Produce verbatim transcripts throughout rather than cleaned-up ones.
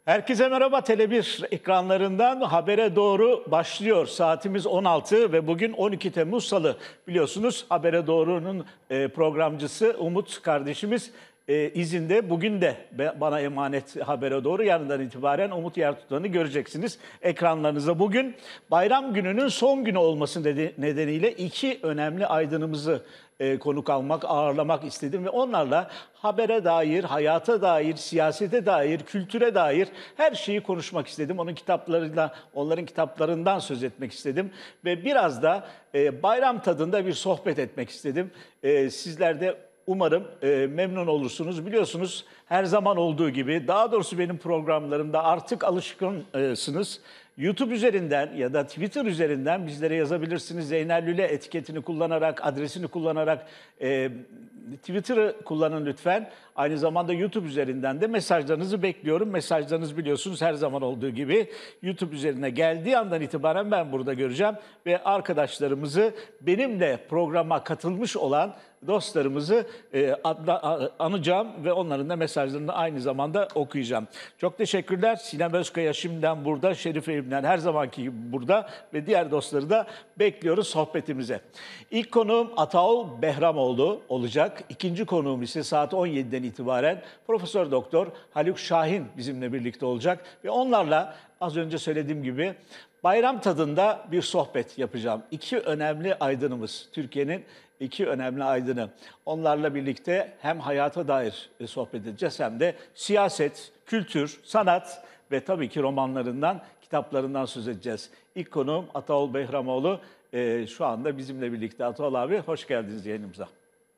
Herkese merhaba. Tele bir ekranlarından Habere Doğru başlıyor. Saatimiz on altı ve bugün on iki Temmuz Salı. Biliyorsunuz Habere Doğru'nun e, programcısı Umut kardeşimiz e, izinde. Bugün de bana emanet Habere Doğru. Yarından itibaren Umut Yertutan'ı göreceksiniz ekranlarınızda. Bugün bayram gününün son günü olması nedeniyle iki önemli aydınımızı E, konuk almak, ağırlamak istedim ve onlarla habere dair, hayata dair, siyasete dair, kültüre dair her şeyi konuşmak istedim. Onun kitaplarıyla, onların kitaplarından söz etmek istedim ve biraz da e, bayram tadında bir sohbet etmek istedim. E, sizler de umarım e, memnun olursunuz. Biliyorsunuz her zaman olduğu gibi, daha doğrusu benim programlarımda artık alışkınsınız. YouTube üzerinden ya da Twitter üzerinden bizlere yazabilirsiniz. Zeynel Lüle etiketini kullanarak, adresini kullanarak e, Twitter'ı kullanın lütfen. Aynı zamanda YouTube üzerinden de mesajlarınızı bekliyorum. Mesajlarınız biliyorsunuz her zaman olduğu gibi YouTube üzerine geldiği andan itibaren ben burada göreceğim. Ve arkadaşlarımızı, benimle programa katılmış olan dostlarımızı e, adla, anacağım ve onların da mesajlarını aynı zamanda okuyacağım. Çok teşekkürler. Sinem Özkaya şimdiden burada, Şerife İbnen her zamanki gibi burada ve diğer dostları da bekliyoruz sohbetimize. İlk konuğum Ataol Behramoğlu olacak. İkinci konuğum ise saat on yediden itibaren Profesör Doktor Haluk Şahin bizimle birlikte olacak ve onlarla az önce söylediğim gibi bayram tadında bir sohbet yapacağım. İki önemli aydınımız, Türkiye'nin iki önemli aydını. Onlarla birlikte hem hayata dair sohbet edeceğiz hem de siyaset, kültür, sanat ve tabii ki romanlarından, kitaplarından söz edeceğiz. İlk konuğum Ataol Behramoğlu e, şu anda bizimle birlikte. Ataol abi hoş geldiniz yayınımıza.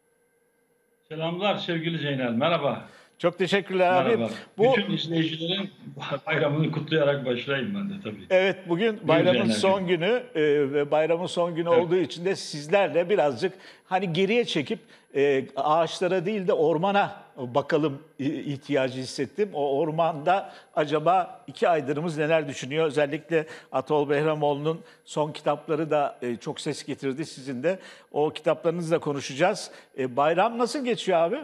Selamlar sevgili Zeynel, merhaba. Çok teşekkürler abi. Merhaba. Bu... Bütün izleyicilerin bayramını kutlayarak başlayayım ben de tabii. Evet, bugün bayramın son günü e, ve bayramın son günü evet. olduğu için de sizlerle birazcık hani geriye çekip e, ağaçlara değil de ormana bakalım ihtiyacı hissettim. O ormanda acaba iki aydınımız neler düşünüyor? Özellikle Ataol Behramoğlu'nun son kitapları da e, çok ses getirdi sizin de. O kitaplarınızla konuşacağız. E, bayram nasıl geçiyor abi?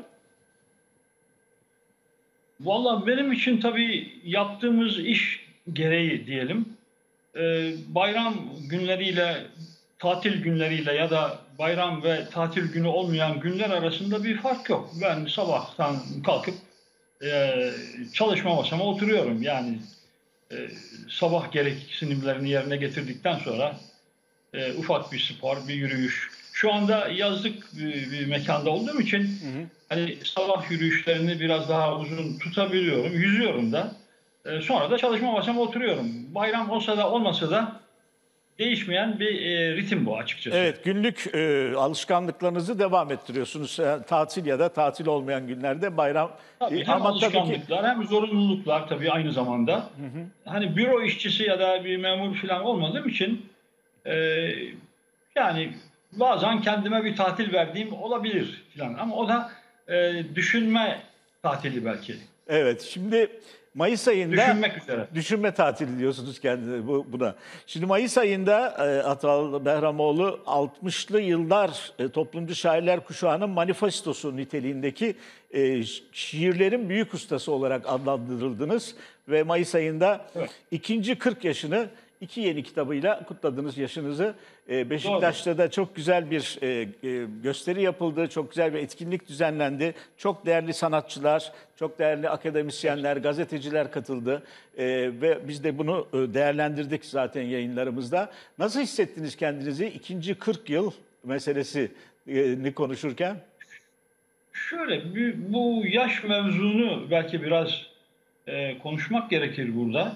Vallahi benim için tabii yaptığımız iş gereği diyelim. Ee, bayram günleriyle, tatil günleriyle ya da bayram ve tatil günü olmayan günler arasında bir fark yok. Ben sabahtan kalkıp e, çalışma masama oturuyorum. Yani e, sabah gereksinimlerini yerine getirdikten sonra e, ufak bir spor, bir yürüyüş. Şu anda yazlık bir, bir mekanda olduğum için hı hı. hani sabah yürüyüşlerini biraz daha uzun tutabiliyorum, yüzüyorum da. E, sonra da çalışma masama oturuyorum. Bayram olsa da olmasa da değişmeyen bir e, ritim bu açıkçası. Evet, günlük e, alışkanlıklarınızı devam ettiriyorsunuz. E, tatil ya da tatil olmayan günlerde bayram. Tabii, e, hem ama alışkanlıklar tabii ki... hem zorunluluklar tabii aynı zamanda. Hı hı. Hani büro işçisi ya da bir memur falan olmadığım için e, yani bazen kendime bir tatil verdiğim olabilir falan ama o da e, düşünme tatili belki. Evet, şimdi Mayıs ayında düşünmek üzere. Düşünme tatili diyorsunuz kendine bu, buna. Şimdi Mayıs ayında e, Ataol Behramoğlu altmışlı yıllar e, toplumcu şairler kuşağının manifestosu niteliğindeki e, şiirlerin büyük ustası olarak adlandırıldınız ve Mayıs ayında evet. ikinci kırk yaşını İki yeni kitabıyla kutladınız yaşınızı. Beşiktaş'ta Doğru. da çok güzel bir gösteri yapıldı, çok güzel bir etkinlik düzenlendi. Çok değerli sanatçılar, çok değerli akademisyenler, gazeteciler katıldı. Ve biz de bunu değerlendirdik zaten yayınlarımızda. Nasıl hissettiniz kendinizi ikinci kırk yıl meselesini konuşurken? Şöyle, bu yaş mevzunu belki biraz konuşmak gerekir burada.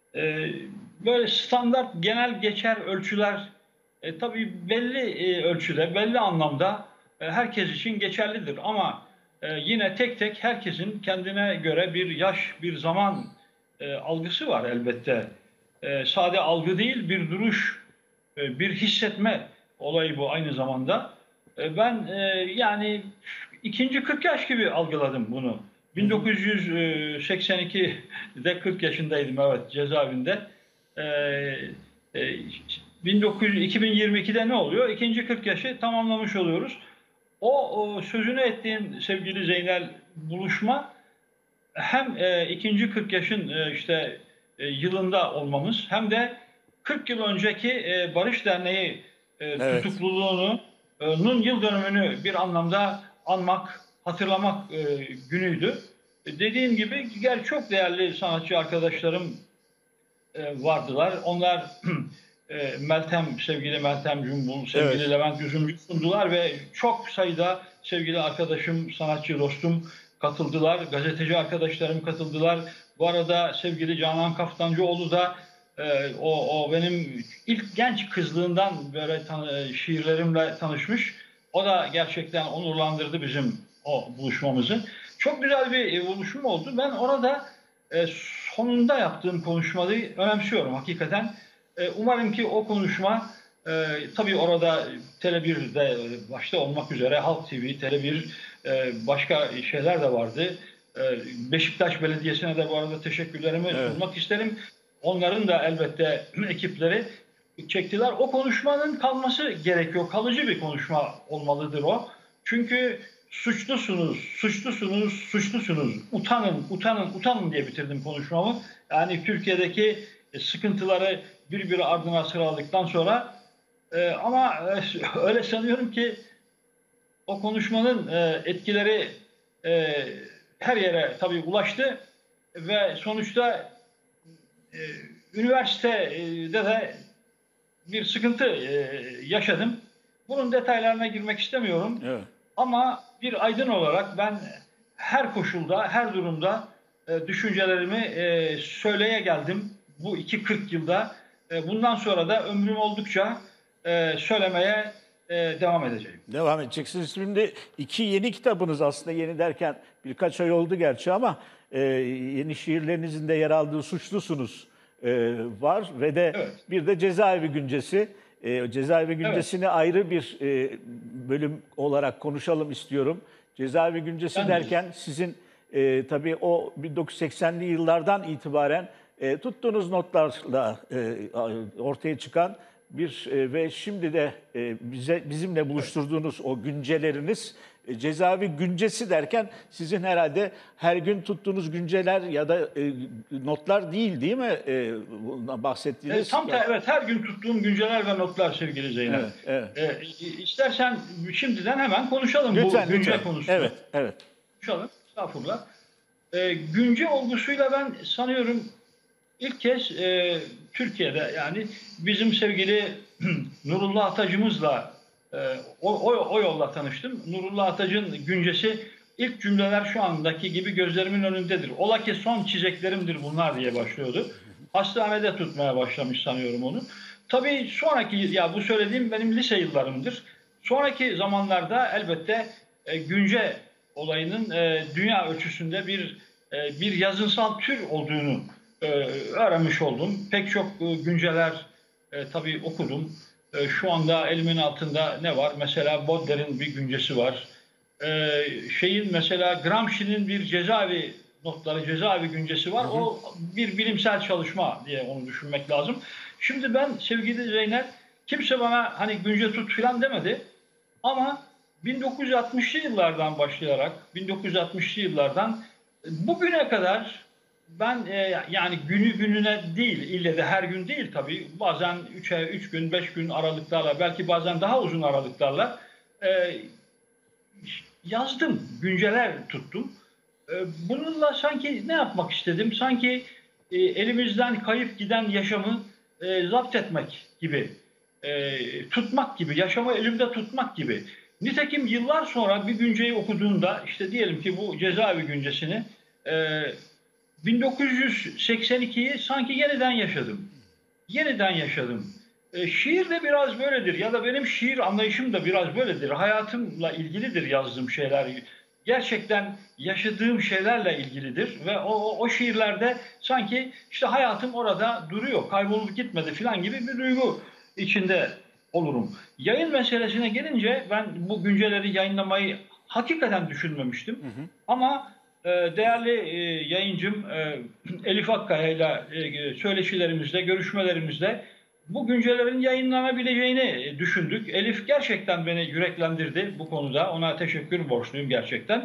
Böyle standart genel geçer ölçüler e, tabii belli e, ölçüde, belli anlamda e, herkes için geçerlidir. Ama e, yine tek tek herkesin kendine göre bir yaş, bir zaman e, algısı var elbette. E, sade algı değil, bir duruş, e, bir hissetme olayı bu aynı zamanda. E, ben e, yani ikinci kırk yaş gibi algıladım bunu. bin dokuz yüz seksen ikide kırk yaşındaydım evet cezaevinde. Ee, e, bin dokuz yüz, iki bin yirmi ikide ne oluyor? İkinci kırk yaşı tamamlamış oluyoruz. O, o sözünü ettiğim sevgili Zeynel buluşma hem e, ikinci kırk yaşın e, işte e, yılında olmamız hem de kırk yıl önceki e, Barış Derneği e, Evet. tutukluluğunun yıl dönümünü bir anlamda anmak, hatırlamak e, günüydü. E, dediğim gibi gel çok değerli sanatçı arkadaşlarım e, vardılar. Onlar e, Meltem, sevgili Meltem Cumbul, sevgili Evet. Levent Üzümcü sundular ve çok sayıda sevgili arkadaşım, sanatçı dostum katıldılar. Gazeteci arkadaşlarım katıldılar. Bu arada sevgili Canan Kaftancıoğlu da e, o, o benim ilk genç kızlığından böyle tan- şiirlerimle tanışmış. O da gerçekten onurlandırdı bizim o buluşmamızı. Çok güzel bir buluşma oldu. Ben orada e, sonunda yaptığım konuşmayı önemsiyorum hakikaten. E, umarım ki o konuşma e, tabii orada Tele birde başta olmak üzere Halk T V, Tele bir e, başka şeyler de vardı. E, Beşiktaş Belediyesi'ne de bu arada teşekkürlerimi Evet. sunmak isterim. Onların da elbette ekipleri çektiler. O konuşmanın kalması gerekiyor. Kalıcı bir konuşma olmalıdır o. Çünkü suçlusunuz, suçlusunuz, suçlusunuz. Utanın, utanın, utanın diye bitirdim konuşmamı. Yani Türkiye'deki sıkıntıları birbiri ardına sıraladıktan sonra e, ama e, öyle sanıyorum ki o konuşmanın e, etkileri e, her yere tabii ulaştı ve sonuçta e, üniversitede de bir sıkıntı e, yaşadım. Bunun detaylarına girmek istemiyorum. Evet. Ama bir aydın olarak ben her koşulda, her durumda e, düşüncelerimi e, söyleye geldim. Bu iki kırk yılda. E, bundan sonra da ömrüm oldukça e, söylemeye e, devam edeceğim. Devam edeceksiniz. Şimdi iki yeni kitabınız, aslında yeni derken birkaç ay oldu gerçi ama e, yeni şiirlerinizin de yer aldığı Suçlusunuz e, var ve de Evet, bir de Cezaevi Güncesi. E, Cezaevi evet. Güncesi'ni ayrı bir e, bölüm olarak konuşalım istiyorum. Cezaevi Güncesi Ben de. derken sizin e, tabii o bin dokuz yüz seksenli yıllardan itibaren e, tuttuğunuz notlarla e, ortaya çıkan bir e, ve şimdi de e, bize bizimle buluşturduğunuz o günceleriniz, e, Cezaevi Güncesi derken sizin herhalde her gün tuttuğunuz günceler ya da e, notlar değil, değil mi? E, bundan E, bahsettiğiniz. tam da evet, her gün tuttuğum günceler ve notlar sevgili Zeynep. Evet, evet. E, istersen şimdiden hemen konuşalım bu Lütfen, günce lütfen. konusunu. Evet, evet. Konuşalım. Estağfurullah. E, günce olgusuyla ben sanıyorum İlk kez e, Türkiye'de, yani bizim sevgili Nurullah Atacımızla e, o, o, o yolla tanıştım. Nurullah Atac'ın güncesi ilk cümleler şu andaki gibi gözlerimin önündedir. Ola ki son çizeklerimdir bunlar diye başlıyordu. Hastanede tutmaya başlamış sanıyorum onu. Tabii sonraki, ya bu söylediğim benim lise yıllarımdır. Sonraki zamanlarda elbette e, günce olayının e, dünya ölçüsünde bir e, bir yazınsal tür olduğunu e, öğrenmiş oldum. Pek çok e, günceler e, tabii okudum. E, şu anda elimin altında ne var? Mesela Baudelaire'in bir güncesi var. E, şeyin mesela Gramsci'nin bir cezaevi notları, cezaevi güncesi var. Hı hı. O bir bilimsel çalışma diye onu düşünmek lazım. Şimdi ben sevgili Zeynep, kimse bana hani günce tut filan demedi. Ama bin dokuz yüz altmışlı yıllardan başlayarak, bin dokuz yüz altmışlı yıllardan bugüne kadar ben e, yani günü gününe değil, ille de her gün değil tabii. Bazen üç gün, beş gün aralıklarla, belki bazen daha uzun aralıklarla e, yazdım, günceler tuttum. E, bununla sanki ne yapmak istedim? Sanki e, elimizden kayıp giden yaşamı e, zapt etmek gibi, e, tutmak gibi, yaşamı elimde tutmak gibi. Nitekim yıllar sonra bir günceyi okuduğumda, işte diyelim ki bu cezaevi güncesini, e, bin dokuz yüz seksen ikiyi sanki yeniden yaşadım. Yeniden yaşadım. E, şiir de biraz böyledir, ya da benim şiir anlayışım da biraz böyledir. Hayatımla ilgilidir yazdığım şeyler. Gerçekten yaşadığım şeylerle ilgilidir ve o, o, o şiirlerde sanki işte hayatım orada duruyor, kaybolup gitmedi falan gibi bir duygu içinde olurum. Yayın meselesine gelince, ben bu günceleri yayınlamayı hakikaten düşünmemiştim. Hı hı. Ama e, değerli e, yayıncım e, Elif Akkaya ile e, söyleşilerimizde, görüşmelerimizde bu güncelerin yayınlanabileceğini düşündük. Elif gerçekten beni yüreklendirdi bu konuda. Ona teşekkür borçluyum gerçekten.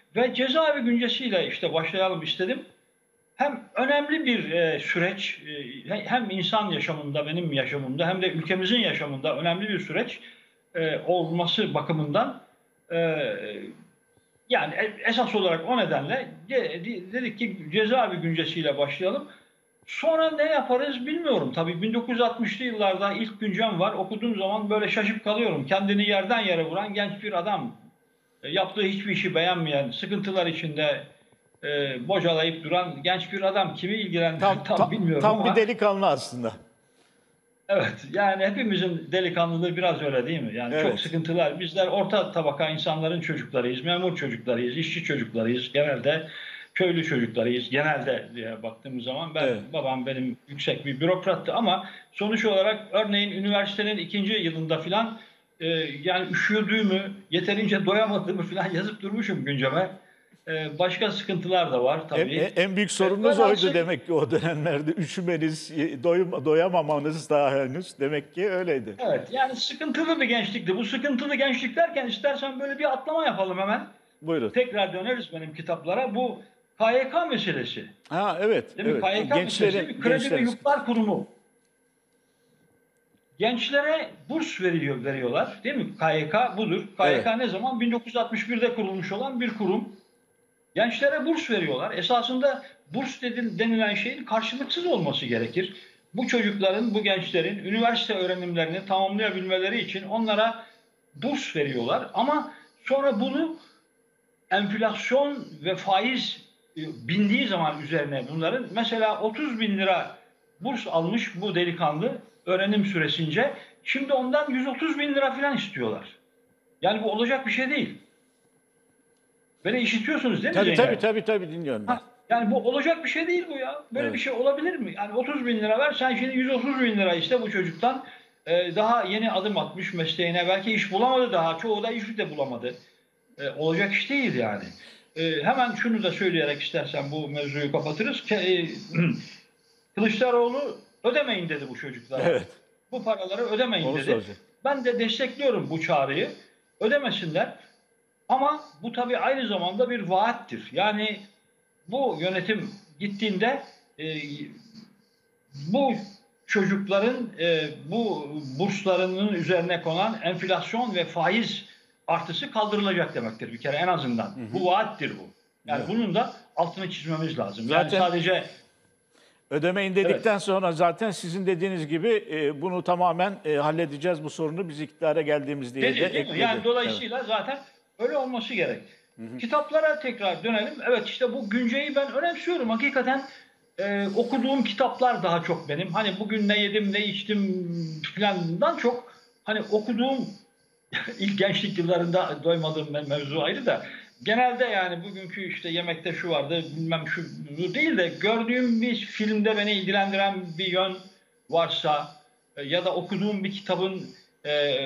Ve cezaevi güncesiyle işte başlayalım istedim. Hem önemli bir e, süreç, e, hem insan yaşamında, benim yaşamımda, hem de ülkemizin yaşamında önemli bir süreç e, olması bakımından e, yani esas olarak o nedenle dedik ki cezaevi güncesiyle başlayalım. Sonra ne yaparız bilmiyorum. Tabii bin dokuz yüz altmışlı yıllarda ilk güncem var. Okuduğum zaman böyle şaşıp kalıyorum. Kendini yerden yere vuran genç bir adam. E, yaptığı hiçbir işi beğenmeyen, sıkıntılar içinde e, bocalayıp duran genç bir adam. Kimi ilgilendirir tam, Tam, tam tam, bilmiyorum tam ama. bir delikanlı aslında. Evet, yani hepimizin delikanlılığı biraz öyle değil mi? Yani Evet. çok sıkıntılar. Bizler orta tabaka insanların çocuklarıyız, memur çocuklarıyız, işçi çocuklarıyız. Genelde köylü çocuklarıyız. Genelde diye baktığımız zaman ben Evet. babam benim yüksek bir bürokrattı ama sonuç olarak örneğin üniversitenin ikinci yılında filan e, yani üşüdüğümü, yeterince doyamadığımı filan yazıp durmuşum günceme. E, başka sıkıntılar da var En, tabii. en- en büyük sorununuz Ben oydu aslında- demek ki o dönemlerde. Üşümeniz, doyum, doyamamanız daha henüz. Demek ki öyleydi. Evet, yani sıkıntılı bir gençlikti. Bu sıkıntılı gençlik derken istersen böyle bir atlama yapalım hemen. Buyurun. Tekrar döneriz benim kitaplara. Bu K Y K meselesi. Ha evet. Değil mi? evet. K Y K meselesi bir kredi ve gençlerin- yurtlar kurumu. Gençlere burs veriyor, veriyorlar. Değil mi? K Y K budur. K Y K Evet. ne zaman? bin dokuz yüz altmış birde kurulmuş olan bir kurum. Gençlere burs veriyorlar. Esasında burs dedin, denilen şeyin karşılıksız olması gerekir. Bu çocukların, bu gençlerin üniversite öğrenimlerini tamamlayabilmeleri için onlara burs veriyorlar. Ama sonra bunu enflasyon ve faiz e, bindiği zaman üzerine bunların mesela otuz bin lira burs almış bu delikanlı öğrenim süresince şimdi ondan yüz otuz bin lira falan istiyorlar. Yani bu olacak bir şey değil. Beni işitiyorsunuz değil mi Tabii Zeynep? tabii tabii tabii dinliyorum ben. Ha, yani bu olacak bir şey değil bu ya. Böyle Evet. bir şey olabilir mi? Yani otuz bin lira ver, sen şimdi yüz otuz bin lira iste bu çocuktan. Ee, daha yeni adım atmış mesleğine. Belki iş bulamadı daha. Çoğu da iş de bulamadı. Ee, olacak iş değil yani. Ee, hemen şunu da söyleyerek istersen bu mevzuyu kapatırız. Ke e, Kılıçdaroğlu ödemeyin dedi bu çocuklara. Evet. Bu paraları ödemeyin Onu dedi. soracağım. Ben de destekliyorum bu çağrıyı. Ödemesinler. Ama bu tabii aynı zamanda bir vaattir. Yani bu yönetim gittiğinde e, bu çocukların e, bu burslarının üzerine konan enflasyon ve faiz artısı kaldırılacak demektir bir kere en azından. Hı hı. Bu vaattir bu. Yani evet. bunun da altını çizmemiz lazım. Zaten yani sadece ödemeyin dedikten evet. sonra zaten sizin dediğiniz gibi e, bunu tamamen e, halledeceğiz bu sorunu biz iktidara geldiğimizde dedi, de değil ekledi. mi? Yani dolayısıyla evet. zaten öyle olması gerek. Hı hı. Kitaplara tekrar dönelim. Evet işte bu günceyi ben önemsiyorum. Hakikaten e, okuduğum kitaplar daha çok benim. Hani bugün ne yedim ne içtim filandan çok hani okuduğum ilk gençlik yıllarında doymadığım mevzu ayrı da genelde yani bugünkü işte yemekte şu vardı bilmem şu değil de gördüğüm bir filmde beni ilgilendiren bir yön varsa e, ya da okuduğum bir kitabın e,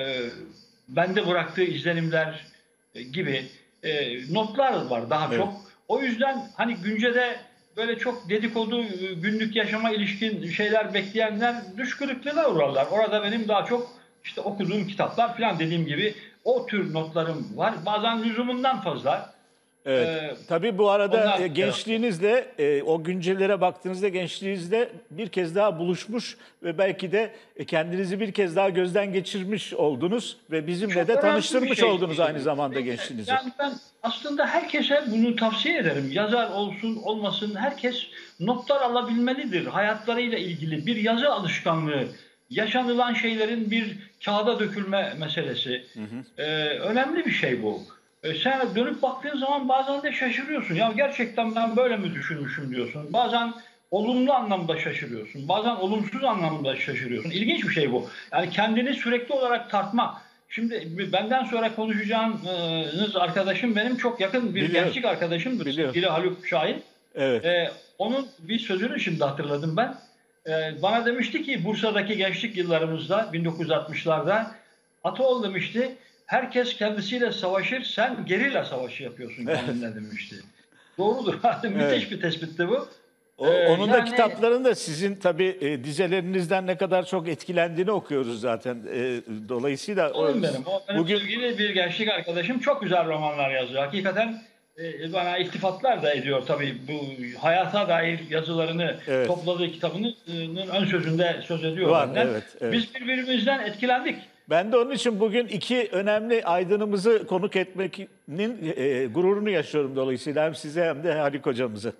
bende bıraktığı izlenimler e, gibi e, notlar var daha evet. çok. O yüzden hani güncede böyle çok dedikodu günlük yaşama ilişkin şeyler bekleyenler düş kırıklığına uğrarlar. Orada benim daha çok işte okuduğum kitaplar falan dediğim gibi o tür notlarım var. Bazen lüzumundan fazla. Evet. Ee, Tabii bu arada onlar, gençliğinizle e, o güncellere baktığınızda gençliğinizde bir kez daha buluşmuş ve belki de kendinizi bir kez daha gözden geçirmiş oldunuz ve bizimle çok de tanıştırmış şey oldunuz aynı zamanda yani, gençliğinizi. Yani ben aslında herkese bunu tavsiye ederim. Yazar olsun olmasın herkes notlar alabilmelidir. Hayatlarıyla ilgili bir yazı alışkanlığı, yaşanılan şeylerin bir kağıda dökülme meselesi. Hı hı. Ee, önemli bir şey bu. Sen dönüp baktığın zaman bazen de şaşırıyorsun. Ya gerçekten ben böyle mi düşünmüşüm diyorsun. Bazen olumlu anlamda şaşırıyorsun. Bazen olumsuz anlamda şaşırıyorsun. İlginç bir şey bu. Yani kendini sürekli olarak tartmak. Şimdi benden sonra konuşacağınız arkadaşım benim çok yakın bir Biliyorum. gençlik arkadaşımdır. Sevgili Haluk Şahin. Evet. Ee, onun bir sözünü şimdi hatırladım ben. Ee, bana demişti ki Bursa'daki gençlik yıllarımızda bin dokuz yüz altmışlarda Ataol demişti. Herkes kendisiyle savaşır, sen gerilla savaşı yapıyorsun kendinle demişti. Doğrudur. Müthiş evet. bir tespitti bu. O, ee, onun yani, da kitaplarında sizin tabii e, dizelerinizden ne kadar çok etkilendiğini okuyoruz zaten. E, dolayısıyla o benim. O benim bugün sevgili bir gençlik arkadaşım çok güzel romanlar yazıyor. Hakikaten e, bana iltifatlar da ediyor tabii, bu hayata dair yazılarını Evet. topladığı kitabının ön sözünde söz ediyor Var, benden. evet, evet. Biz birbirimizden etkilendik. Ben de onun için bugün iki önemli aydınımızı konuk etmenin e, gururunu yaşıyorum dolayısıyla hem size hem de Haluk hocamızı.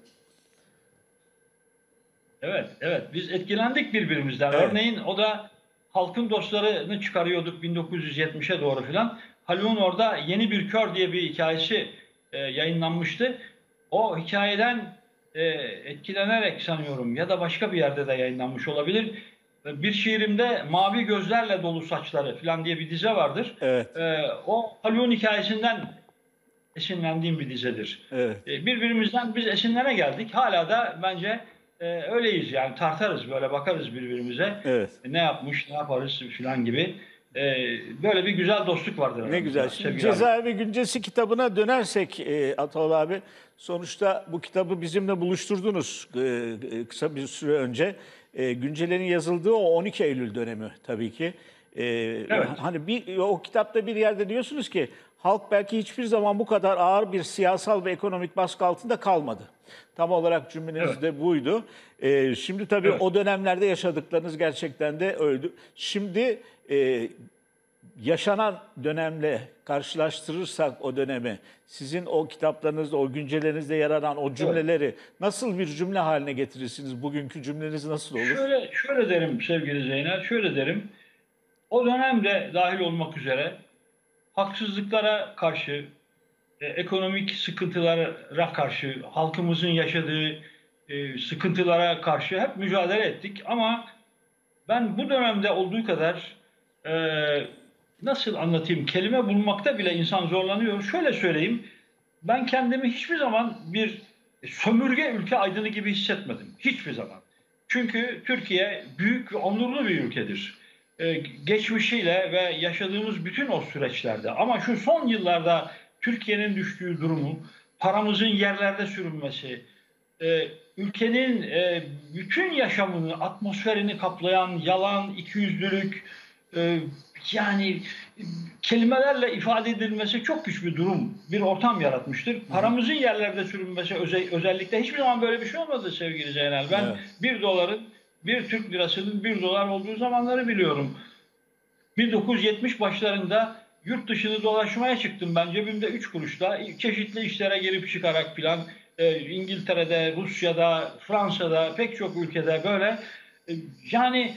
Evet, evet. Biz etkilendik birbirimizden. Evet. Örneğin o da Halkın Dostları'nı çıkarıyorduk bin dokuz yüz yetmişe doğru filan. Haluk'un orada Yeni Bir Kör diye bir hikayesi e, yayınlanmıştı. O hikayeden e, etkilenerek sanıyorum, ya da başka bir yerde de yayınlanmış olabilir. E, Bir şiirimde Mavi Gözlerle Dolu Saçları filan diye bir dize vardır. Evet. E, o Haluk'un hikayesinden esinlendiğim bir dizedir. Evet. E, birbirimizden biz esinlene geldik. Hala da bence e, öyleyiz, yani tartarız, böyle bakarız birbirimize. Evet. E, ne yapmış, ne yaparız filan gibi. E, böyle bir güzel dostluk vardır Ne aramızda, güzel. Şimdi sevgili abi. Cezaevi Güncesi kitabına dönersek e, Ataol abi, sonuçta bu kitabı bizimle buluşturdunuz e, e, kısa bir süre önce. E, Güncel'in yazıldığı o on iki Eylül dönemi tabii ki. E, Evet. Hani bir, o kitapta bir yerde diyorsunuz ki halk belki hiçbir zaman bu kadar ağır bir siyasal ve ekonomik baskı altında kalmadı. Tam olarak cümleniz Evet. de buydu. E, şimdi tabii Evet. o dönemlerde yaşadıklarınız gerçekten de öldü. Şimdi e, yaşanan dönemle karşılaştırırsak o dönemi, sizin o kitaplarınızda, o güncellerinizde yer alan o cümleleri nasıl bir cümle haline getirirsiniz? Bugünkü cümleniz nasıl olur? Şöyle, şöyle derim sevgili Zeynel, şöyle derim. O dönemde dahil olmak üzere haksızlıklara karşı, e, ekonomik sıkıntılara karşı, halkımızın yaşadığı e, sıkıntılara karşı hep mücadele ettik. Ama ben bu dönemde olduğu kadar, e, nasıl anlatayım, kelime bulmakta bile insan zorlanıyor. Şöyle söyleyeyim, ben kendimi hiçbir zaman bir sömürge ülke aydını gibi hissetmedim. Hiçbir zaman. Çünkü Türkiye büyük ve onurlu bir ülkedir. Ee, geçmişiyle ve yaşadığımız bütün o süreçlerde. Ama şu son yıllarda Türkiye'nin düştüğü durumu, paramızın yerlerde sürünmesi, e, ülkenin e, bütün yaşamını, atmosferini kaplayan yalan, ikiyüzlülük, e, yani kelimelerle ifade edilmesi çok güç bir durum, bir ortam yaratmıştır. Paramızın yerlerde sürünmesi özel, özellikle hiçbir zaman böyle bir şey olmadı sevgili Zeynel. Ben Evet. bir doların, bir Türk lirasının bir dolar olduğu zamanları biliyorum. bin dokuz yüz yetmiş başlarında yurt dışını dolaşmaya çıktım ben cebimde üç kuruşla, çeşitli işlere girip çıkarak filan, e, İngiltere'de, Rusya'da, Fransa'da, pek çok ülkede böyle, e, yani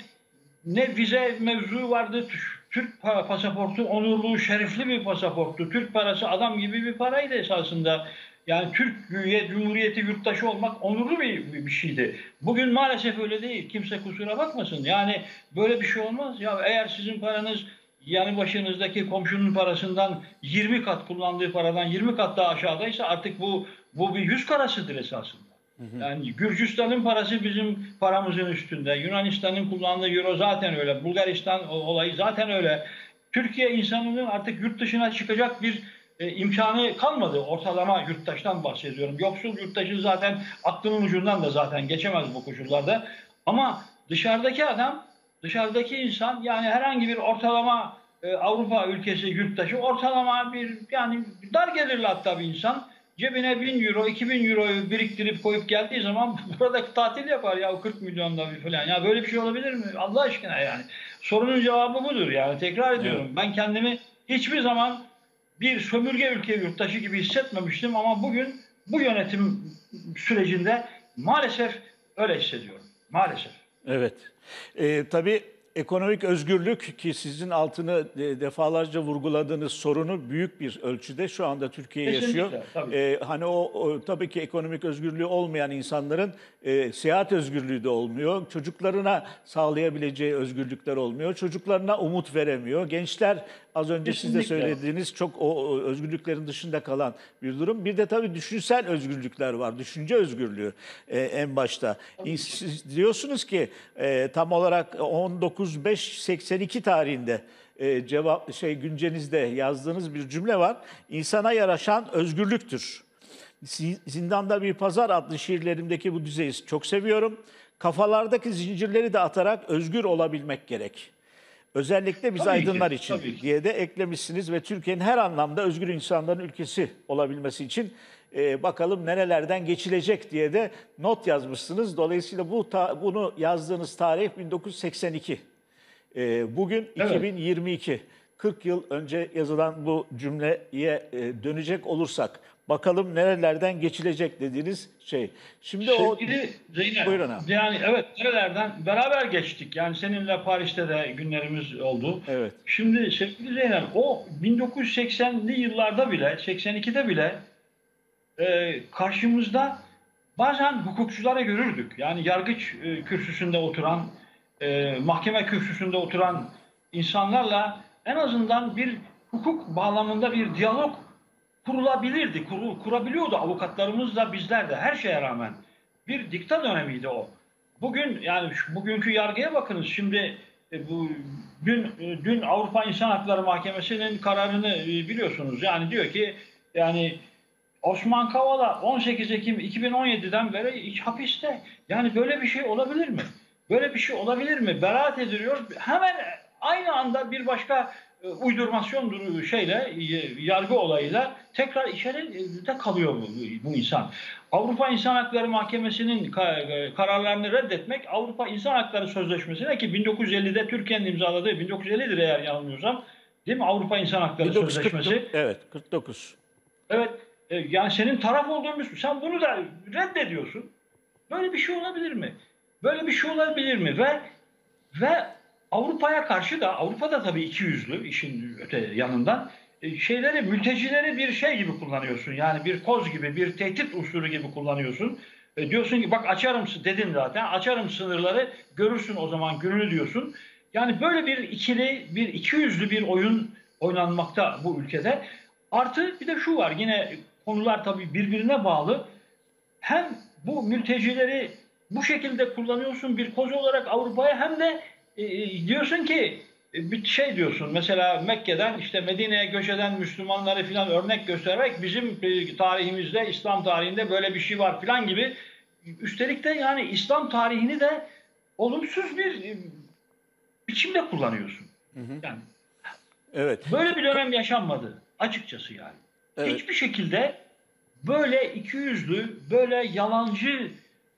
ne vize mevzu vardı. Türk pasaportu onurlu, şerefli bir pasaporttu. Türk parası adam gibi bir paraydı esasında. Yani Türk Cumhuriyeti yurttaşı olmak onurlu bir, bir şeydi. Bugün maalesef öyle değil. Kimse kusura bakmasın. Yani böyle bir şey olmaz. Ya eğer sizin paranız yanı başınızdaki komşunun parasından yirmi kat, kullandığı paradan yirmi kat daha aşağıdaysa artık bu bu bir yüz karasıdır esasında. Yani Gürcistan'ın parası bizim paramızın üstünde. Yunanistan'ın kullandığı euro zaten öyle. Bulgaristan olayı zaten öyle. Türkiye insanının artık yurt dışına çıkacak bir e, imkanı kalmadı. Ortalama yurttaştan bahsediyorum. Yoksul yurttaşı zaten aklının ucundan da zaten geçemez bu koşullarda. Ama dışarıdaki adam, dışarıdaki insan, yani herhangi bir ortalama e, Avrupa ülkesi yurttaşı, ortalama bir, yani dar gelirli hatta bir insan, cebine bin euro, iki bin euroyu biriktirip koyup geldiği zaman burada tatil yapar ya, kırk milyonda bir falan. Ya böyle bir şey olabilir mi? Allah aşkına yani. Sorunun cevabı budur yani. Tekrar ediyorum. Evet. Ben kendimi hiçbir zaman bir sömürge ülke yurttaşı gibi hissetmemiştim ama bugün bu yönetim sürecinde maalesef öyle hissediyorum. Maalesef. Evet. Ee, tabii ekonomik özgürlük, ki sizin altını defalarca vurguladığınız sorunu büyük bir ölçüde şu anda Türkiye Kesinlikle, yaşıyor. tabii. Ee, hani o, o tabii ki ekonomik özgürlüğü olmayan insanların e, seyahat özgürlüğü de olmuyor. Çocuklarına sağlayabileceği özgürlükler olmuyor. Çocuklarına umut veremiyor. Gençler, az önce siz de söylediğiniz, çok o, o özgürlüklerin dışında kalan bir durum. Bir de tabii düşünsel özgürlükler var. Düşünce özgürlüğü e, en başta. Siz diyorsunuz ki e, tam olarak on dokuz beş seksen iki tarihinde e, cevap şey güncenizde yazdığınız bir cümle var. İnsana yaraşan özgürlüktür. Zindanda Bir Pazar adlı şiirlerimdeki bu düzeyi çok seviyorum. Kafalardaki zincirleri de atarak özgür olabilmek gerek. Özellikle biz tabii aydınlar ki, için tabii ki. diye de eklemişsiniz ve Türkiye'nin her anlamda özgür insanların ülkesi olabilmesi için e, bakalım nerelerden geçilecek diye de not yazmışsınız. Dolayısıyla bu ta, bunu yazdığınız tarih bin dokuz yüz seksen iki. E, bugün Evet. iki bin yirmi iki. kırk yıl önce yazılan bu cümleye e, dönecek olursak bakalım nerelerden geçilecek dediğiniz şey. Şimdi Sevgili o Zeynep, buyurun abi. yani evet nerelerden beraber geçtik. Yani seninle Paris'te de günlerimiz oldu. Evet. Şimdi sevgili Zeynep, o bin dokuz yüz seksenli yıllarda bile, seksen ikide bile e, karşımızda bazen hukukçulara görürdük. Yani yargıç e, kürsüsünde oturan, e, mahkeme kürsüsünde oturan insanlarla en azından bir hukuk bağlamında bir diyalog kurulabilirdi, kuru, kurabiliyordu avukatlarımız da bizler de her şeye rağmen. Bir dikta dönemiydi o. Bugün yani şu, bugünkü yargıya bakınız. Şimdi e, bu dün e, dün Avrupa İnsan Hakları Mahkemesi'nin kararını e, biliyorsunuz. Yani diyor ki yani Osman Kavala on sekiz Ekim iki bin on yedi'den beri hapiste. Yani böyle bir şey olabilir mi? Böyle bir şey olabilir mi? Beraat ediliyor. Hemen aynı anda bir başka e, uydurmasyon durumu şeyle, e, yargı olayıyla tekrar içeride kalıyor bu, bu insan. Avrupa İnsan Hakları Mahkemesi'nin kararlarını reddetmek, Avrupa İnsan Hakları Sözleşmesi'ne ki bin dokuz yüz elli'de Türkiye'nin imzaladığı, bin dokuz yüz elli'dir eğer yanılmıyorsam, değil mi? Avrupa İnsan Hakları bin dokuz yüz kırk dokuz, Sözleşmesi. evet, kırk dokuz. Evet, e, yani senin taraf olduğun bir, sen bunu da reddediyorsun. Böyle bir şey olabilir mi? Böyle bir şey olabilir mi? Ve ve Avrupa'ya karşı da, Avrupa'da tabii iki yüzlü işin öte yanından, e, şeyleri, mültecileri bir şey gibi kullanıyorsun. Yani bir koz gibi, bir tehdit unsuru gibi kullanıyorsun. E, diyorsun ki bak açarım, dedin zaten, açarım sınırları, görürsün o zaman gününü diyorsun. Yani böyle bir ikili, bir iki yüzlü bir oyun oynanmakta bu ülkede. Artı bir de şu var, yine konular tabii birbirine bağlı. Hem bu mültecileri bu şekilde kullanıyorsun bir koz olarak Avrupa'ya, hem de e, diyorsun ki e, bir şey diyorsun mesela Mekke'den işte Medine'ye göç eden Müslümanları filan örnek göstererek bizim e, tarihimizde, İslam tarihinde böyle bir şey var filan gibi. Üstelik de yani İslam tarihini de olumsuz bir e, biçimde kullanıyorsun. Hı hı. Yani Evet. böyle bir dönem yaşanmadı açıkçası yani. Evet. Hiçbir şekilde böyle ikiyüzlü, böyle yalancı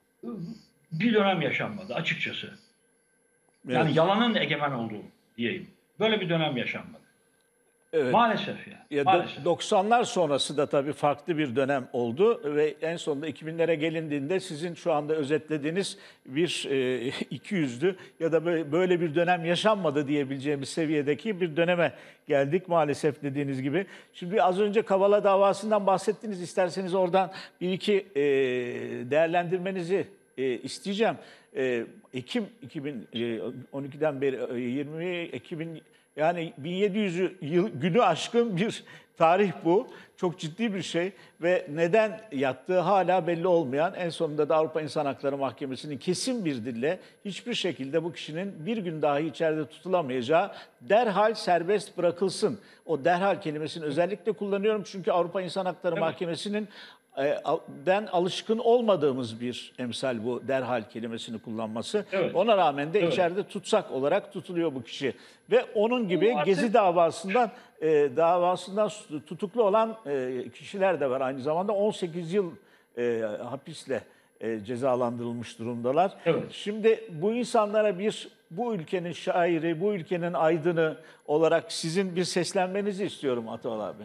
bir dönem yaşanmadı açıkçası. Yani Evet. yalanın egemen olduğu diyeyim. Böyle bir dönem yaşanmadı. Evet. Maalesef yani. Ya Maalesef. doksanlar sonrası da tabii farklı bir dönem oldu ve en sonunda iki binlere gelindiğinde sizin şu anda özetlediğiniz bir e, iki yüzlü ya da böyle, böyle bir dönem yaşanmadı diyebileceğimiz seviyedeki bir döneme geldik maalesef dediğiniz gibi. Şimdi az önce Kavala davasından bahsettiniz. İsterseniz oradan bir iki e, değerlendirmenizi e, isteyeceğim. E, Ekim iki bin on iki'den beri e, yirmi Ekim'in yani bin yedi yüz yıl günü aşkın bir tarih bu. Çok ciddi bir şey ve neden yattığı hala belli olmayan, en sonunda da Avrupa İnsan Hakları Mahkemesi'nin kesin bir dille hiçbir şekilde bu kişinin bir gün dahi içeride tutulamayacağı, derhal serbest bırakılsın. O derhal kelimesini özellikle kullanıyorum çünkü Avrupa İnsan Hakları Evet. Mahkemesi'nin den alışkın olmadığımız bir emsal bu derhal kelimesini kullanması. Evet. Ona rağmen de Evet. içeride tutsak olarak tutuluyor bu kişi. Ve onun gibi Bu artık- Gezi davasından e, davasından tutuklu olan e, kişiler de var. Aynı zamanda on sekiz yıl e, hapisle e, cezalandırılmış durumdalar. Evet. Şimdi bu insanlara bir, bu ülkenin şairi, bu ülkenin aydını olarak sizin bir seslenmenizi istiyorum Atal abi.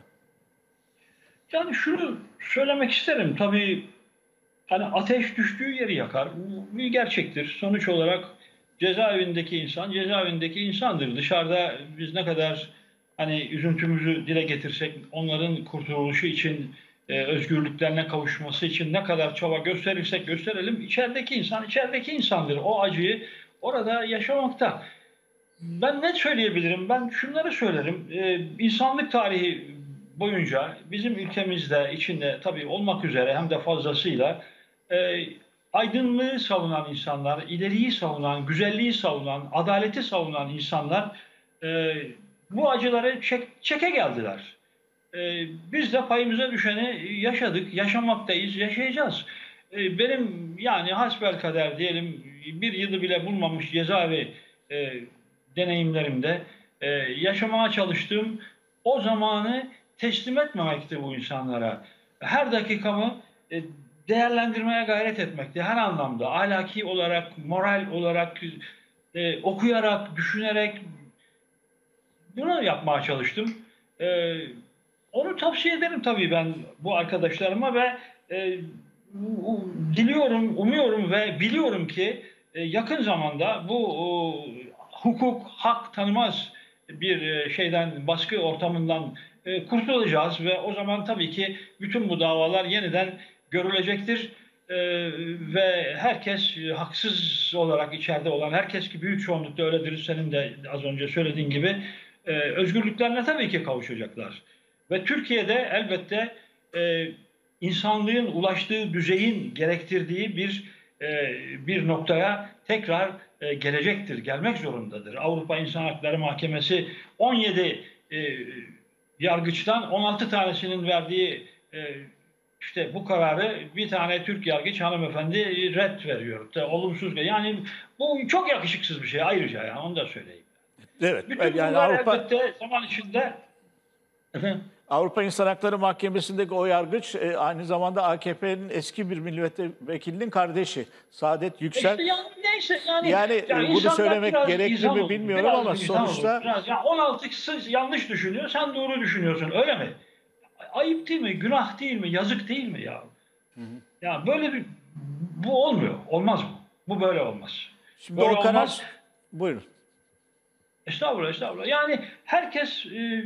Yani şunu söylemek isterim. Tabii hani ateş düştüğü yeri yakar. Bu bir gerçektir. Sonuç olarak cezaevindeki insan cezaevindeki insandır. Dışarıda biz ne kadar hani üzüntümüzü dile getirsek, onların kurtuluşu için, e, özgürlüklerine kavuşması için ne kadar çaba gösterirsek gösterelim, içerideki insan içerideki insandır. O acıyı orada yaşamakta. Ben ne söyleyebilirim? Ben şunları söylerim. Ee, insanlık tarihi boyunca bizim ülkemizde, içinde tabii olmak üzere hem de fazlasıyla e, aydınlığı savunan insanlar, ileriyi savunan, güzelliği savunan, adaleti savunan insanlar e, bu acıları çek, çeke geldiler. E, biz de payımıza düşeni yaşadık, yaşamaktayız, yaşayacağız. E, benim yani hasbelkader diyelim bir yılı bile bulmamış cezaevi e, deneyimlerimde e, yaşamaya çalıştığım o zamanı teslim etmemekti bu insanlara. her dakikamı e, değerlendirmeye gayret etmekte. Her anlamda ahlaki olarak, moral olarak, e, okuyarak, düşünerek bunu yapmaya çalıştım. E, onu tavsiye ederim tabii ben bu arkadaşlarıma ve e, diliyorum, umuyorum ve biliyorum ki e, yakın zamanda bu o, hukuk, hak tanımaz bir e, şeyden, baskı ortamından e, kurtulacağız ve o zaman tabii ki bütün bu davalar yeniden görülecektir. E, ve herkes e, haksız olarak içeride olan, herkes ki büyük çoğunlukta öyledir, senin de az önce söylediğin gibi e, özgürlüklerine tabii ki kavuşacaklar. Ve Türkiye'de elbette e, insanlığın ulaştığı düzeyin gerektirdiği bir e, bir noktaya tekrar e, gelecektir, gelmek zorundadır. Avrupa İnsan Hakları Mahkemesi on yedi e, yargıçtan on altı tanesinin verdiği e, işte bu kararı bir tane Türk yargıç hanımefendi red veriyor. Da, olumsuz. Yani bu çok yakışıksız bir şey ayrıca, yani onu da söyleyeyim. Evet. Bütün Yani bunlar Avrupa elbette zaman içinde efendim, Avrupa İnsan Hakları Mahkemesi'ndeki o yargıç e, aynı zamanda A K P'nin eski bir milletvekilinin kardeşi Saadet Yüksel. İşte yani neyse yani, Yani, yani bunu insanlar söylemek biraz gerekli izan mi olur, bilmiyorum biraz ama vicdan olur, sonuçta biraz, ya on altısı yanlış düşünüyor, sen doğru düşünüyorsun, öyle mi? Ayıp değil mi? Günah değil mi? Yazık değil mi ya? Hı hı. Ya böyle bir, bu olmuyor. Olmaz mı? Bu böyle olmaz. Şimdi böyle o karar olmaz. Buyurun. Estağfurullah, estağfurullah. Yani herkes e,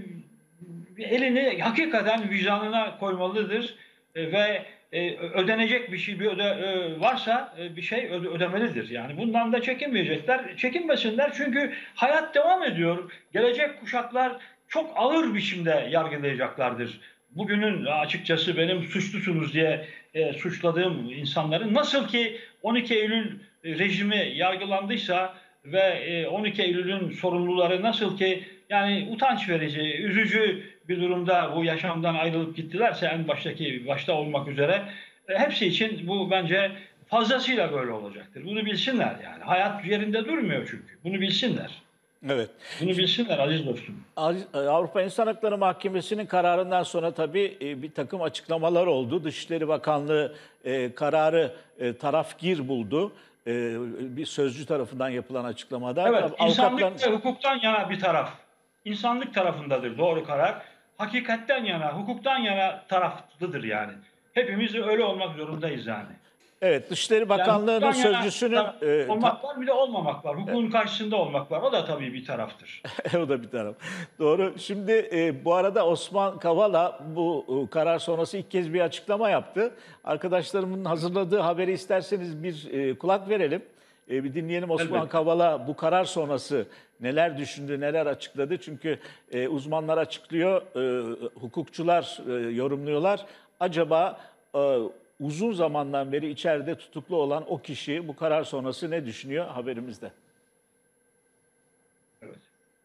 elini hakikaten vicdanına koymalıdır e, ve e, ödenecek bir şey bir öde, e, varsa e, bir şey öde, ödemelidir. Yani bundan da çekinmeyecekler. Çekinmesinler çünkü hayat devam ediyor. Gelecek kuşaklar çok ağır biçimde yargılayacaklardır. Bugünün açıkçası benim suçlusunuz diye e, suçladığım insanların nasıl ki on iki Eylül rejimi yargılandıysa ve on iki Eylül'ün sorumluları nasıl ki yani utanç verici, üzücü bir durumda bu yaşamdan ayrılıp gittilerse en baştaki başta olmak üzere hepsi için bu bence fazlasıyla böyle olacaktır. Bunu bilsinler yani. Hayat yerinde durmuyor çünkü. Bunu bilsinler. Evet. Bunu bilsinler aziz dostum. Avrupa İnsan Hakları Mahkemesi'nin kararından sonra tabii bir takım açıklamalar oldu. Dışişleri Bakanlığı kararı tarafgir buldu. Bir sözcü tarafından yapılan açıklamada. Evet, Avukatlar... insanlık ve hukuktan yana bir taraf. İnsanlık tarafındadır doğru karar. Hakikatten yana, hukuktan yana taraflıdır yani. Hepimiz öyle olmak zorundayız yani. Evet, Dışişleri Bakanlığı'nın yani sözcüsünün... E, olmak var, bir de olmamak var. Hukukun evet. karşısında olmak var. O da tabii bir taraftır. O da bir taraf. Doğru. Şimdi e, bu arada Osman Kavala bu e, karar sonrası ilk kez bir açıklama yaptı. Arkadaşlarımın hazırladığı haberi isterseniz bir e, kulak verelim. E, bir dinleyelim Osman Elbette. Kavala bu karar sonrası neler düşündü, neler açıkladı. Çünkü e, uzmanlar açıklıyor, e, hukukçular e, yorumluyorlar. Acaba... E, uzun zamandan beri içeride tutuklu olan o kişi bu karar sonrası ne düşünüyor haberimizde? Evet.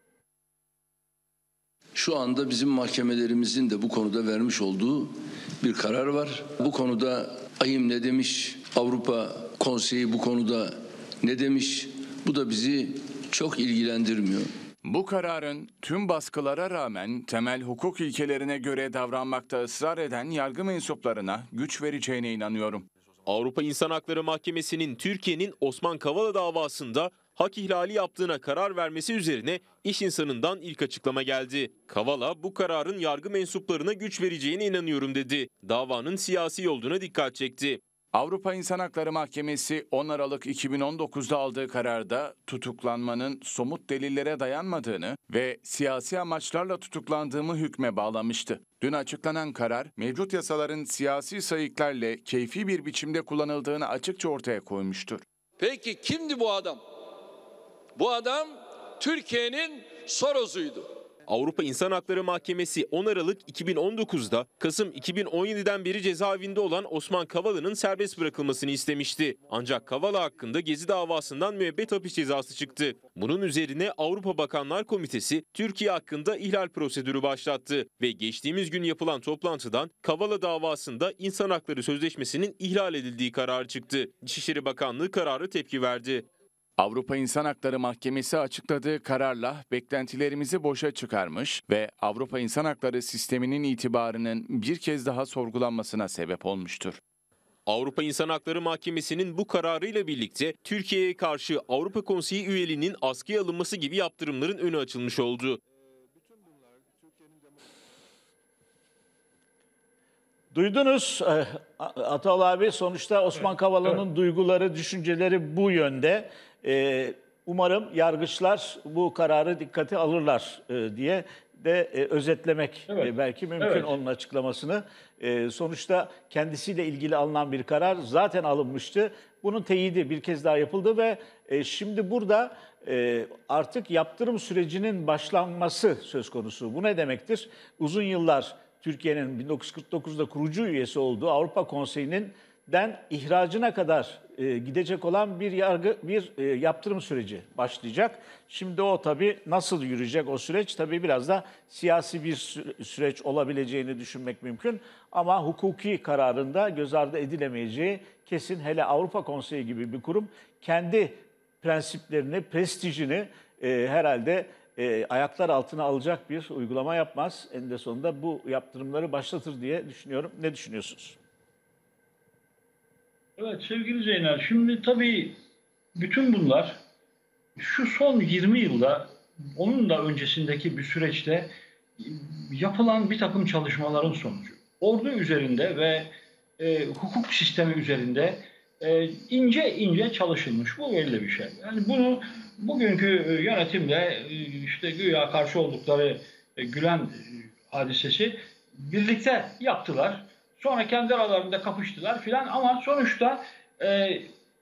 Şu anda bizim mahkemelerimizin de bu konuda vermiş olduğu bir karar var. Bu konuda A Y İ M ne demiş, Avrupa Konseyi bu konuda ne demiş, bu da bizi çok ilgilendirmiyor. Bu kararın tüm baskılara rağmen temel hukuk ilkelerine göre davranmakta ısrar eden yargı mensuplarına güç vereceğine inanıyorum. Avrupa İnsan Hakları Mahkemesi'nin Türkiye'nin Osman Kavala davasında hak ihlali yaptığına karar vermesi üzerine iş insanından ilk açıklama geldi. Kavala bu kararın yargı mensuplarına güç vereceğine inanıyorum dedi. Davanın siyasi olduğuna dikkat çekti. Avrupa İnsan Hakları Mahkemesi on Aralık iki bin on dokuz'da aldığı kararda tutuklanmanın somut delillere dayanmadığını ve siyasi amaçlarla tutuklandığımı hükme bağlamıştı. Dün açıklanan karar, mevcut yasaların siyasi sayıklarla keyfi bir biçimde kullanıldığını açıkça ortaya koymuştur. Peki kimdi bu adam? Bu adam Türkiye'nin Soros'uydu. Avrupa İnsan Hakları Mahkemesi on Aralık iki bin on dokuz'da Kasım iki bin on yedi'den beri cezaevinde olan Osman Kavala'nın serbest bırakılmasını istemişti. Ancak Kavala hakkında Gezi davasından müebbet hapis cezası çıktı. Bunun üzerine Avrupa Bakanlar Komitesi Türkiye hakkında ihlal prosedürü başlattı ve geçtiğimiz gün yapılan toplantıdan Kavala davasında İnsan Hakları Sözleşmesi'nin ihlal edildiği kararı çıktı. Dışişleri Bakanlığı kararı tepki verdi. Avrupa İnsan Hakları Mahkemesi açıkladığı kararla beklentilerimizi boşa çıkarmış ve Avrupa İnsan Hakları sisteminin itibarının bir kez daha sorgulanmasına sebep olmuştur. Avrupa İnsan Hakları Mahkemesi'nin bu kararıyla birlikte Türkiye'ye karşı Avrupa Konseyi üyeliğinin askıya alınması gibi yaptırımların önü açılmış oldu. Duydunuz e, Ataol abi, sonuçta Osman Kavala'nın evet. duyguları, düşünceleri bu yönde. E, umarım yargıçlar bu kararı dikkate alırlar e, diye de e, özetlemek evet. e, belki mümkün evet. onun açıklamasını. E, sonuçta kendisiyle ilgili alınan bir karar zaten alınmıştı. Bunun teyidi bir kez daha yapıldı ve e, şimdi burada e, artık yaptırım sürecinin başlanması söz konusu. Bu ne demektir? Uzun yıllar Türkiye'nin bin dokuz yüz kırk dokuzda kurucu üyesi olduğu Avrupa Konseyi'nin den ihracına kadar e, gidecek olan bir yargı bir e, yaptırım süreci başlayacak. Şimdi o tabii nasıl yürüyecek o süreç, tabii biraz da siyasi bir sü- süreç olabileceğini düşünmek mümkün. Ama hukuki kararında göz ardı edilemeyeceği kesin. Hele Avrupa Konseyi gibi bir kurum kendi prensiplerini, prestijini e, herhalde E, ayaklar altına alacak bir uygulama yapmaz. Eninde sonunda bu yaptırımları başlatır diye düşünüyorum. Ne düşünüyorsunuz? Evet sevgili Zeynel, şimdi tabii bütün bunlar şu son yirmi yılda, onun da öncesindeki bir süreçte yapılan bir takım çalışmaların sonucu. Ordu üzerinde ve e, hukuk sistemi üzerinde e, ince ince çalışılmış. Bu belli bir şey. Yani bunu bugünkü yönetimle işte güya karşı oldukları Gülen hadisesi birlikte yaptılar. Sonra kendi aralarında kapıştılar filan ama sonuçta e,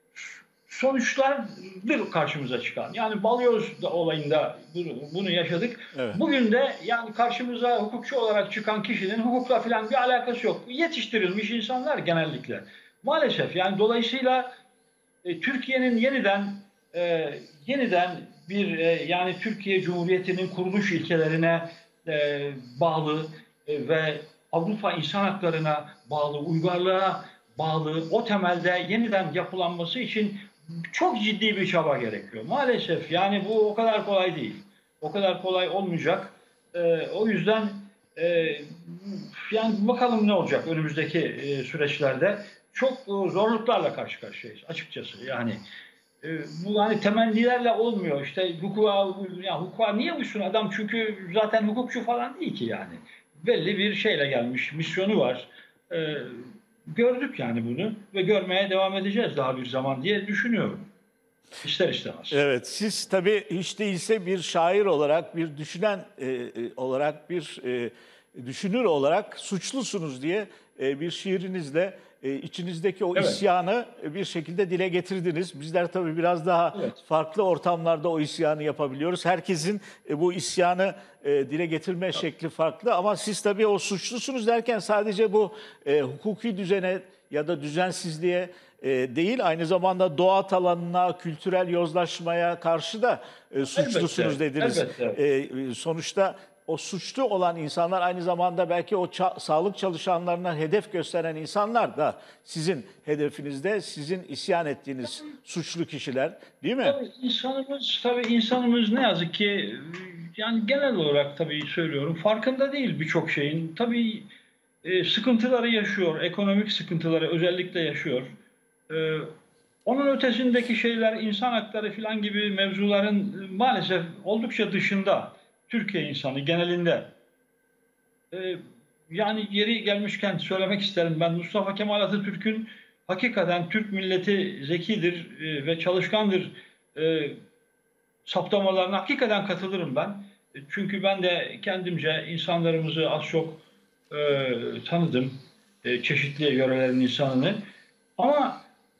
sonuçlardır karşımıza çıkan. Yani Balyoz olayında bunu, bunu yaşadık. Evet. Bugün de yani karşımıza hukukçu olarak çıkan kişinin hukukla filan bir alakası yok. Yetiştirilmiş insanlar genellikle. Maalesef yani dolayısıyla e, Türkiye'nin yeniden e, yeniden bir e, yani Türkiye Cumhuriyeti'nin kuruluş ilkelerine e, bağlı e, ve Avrupa İnsan Hakları'na bağlı, uygarlığa bağlı o temelde yeniden yapılanması için çok ciddi bir çaba gerekiyor. Maalesef yani bu o kadar kolay değil. O kadar kolay olmayacak. E, o yüzden e, yani bakalım ne olacak önümüzdeki e, süreçlerde. Çok e, zorluklarla karşı karşıyayız açıkçası. Yani e, bu hani temennilerle olmuyor. İşte hukuka, ya hukuka niye uysun adam? Çünkü zaten hukukçu falan değil ki yani. Belli bir şeyle gelmiş, misyonu var. E, gördük yani bunu ve görmeye devam edeceğiz daha bir zaman diye düşünüyorum. İster istemez. Evet, siz tabii hiç değilse bir şair olarak, bir düşünen e, olarak, bir e, düşünür olarak suçlusunuz diye e, bir şiirinizle e, içinizdeki o evet. isyanı bir şekilde dile getirdiniz. Bizler tabii biraz daha evet. farklı ortamlarda o isyanı yapabiliyoruz. Herkesin e, bu isyanı e, dile getirme evet. şekli farklı ama siz tabii o suçlusunuz derken sadece bu e, hukuki düzene ya da düzensizliğe e, değil, aynı zamanda doğa alanına, kültürel yozlaşmaya karşı da e, suçlusunuz elbette, dediniz. Elbette. E, sonuçta o suçlu olan insanlar aynı zamanda belki o ça- sağlık çalışanlarına hedef gösteren insanlar da sizin hedefinizde, sizin isyan ettiğiniz tabii, suçlu kişiler değil mi? Tabii insanımız, tabii insanımız ne yazık ki yani genel olarak tabii söylüyorum farkında değil birçok şeyin. Tabii e, sıkıntıları yaşıyor, ekonomik sıkıntıları özellikle yaşıyor. E, onun ötesindeki şeyler, insan hakları falan gibi mevzuların maalesef oldukça dışında. Türkiye insanı genelinde. Ee, yani yeri gelmişken söylemek isterim ben Mustafa Kemal Atatürk'ün hakikaten Türk milleti zekidir e, ve çalışkandır e, saptamalarına hakikaten katılırım ben. E, çünkü ben de kendimce insanlarımızı az çok e, tanıdım. E, çeşitli yörelerin insanını. Ama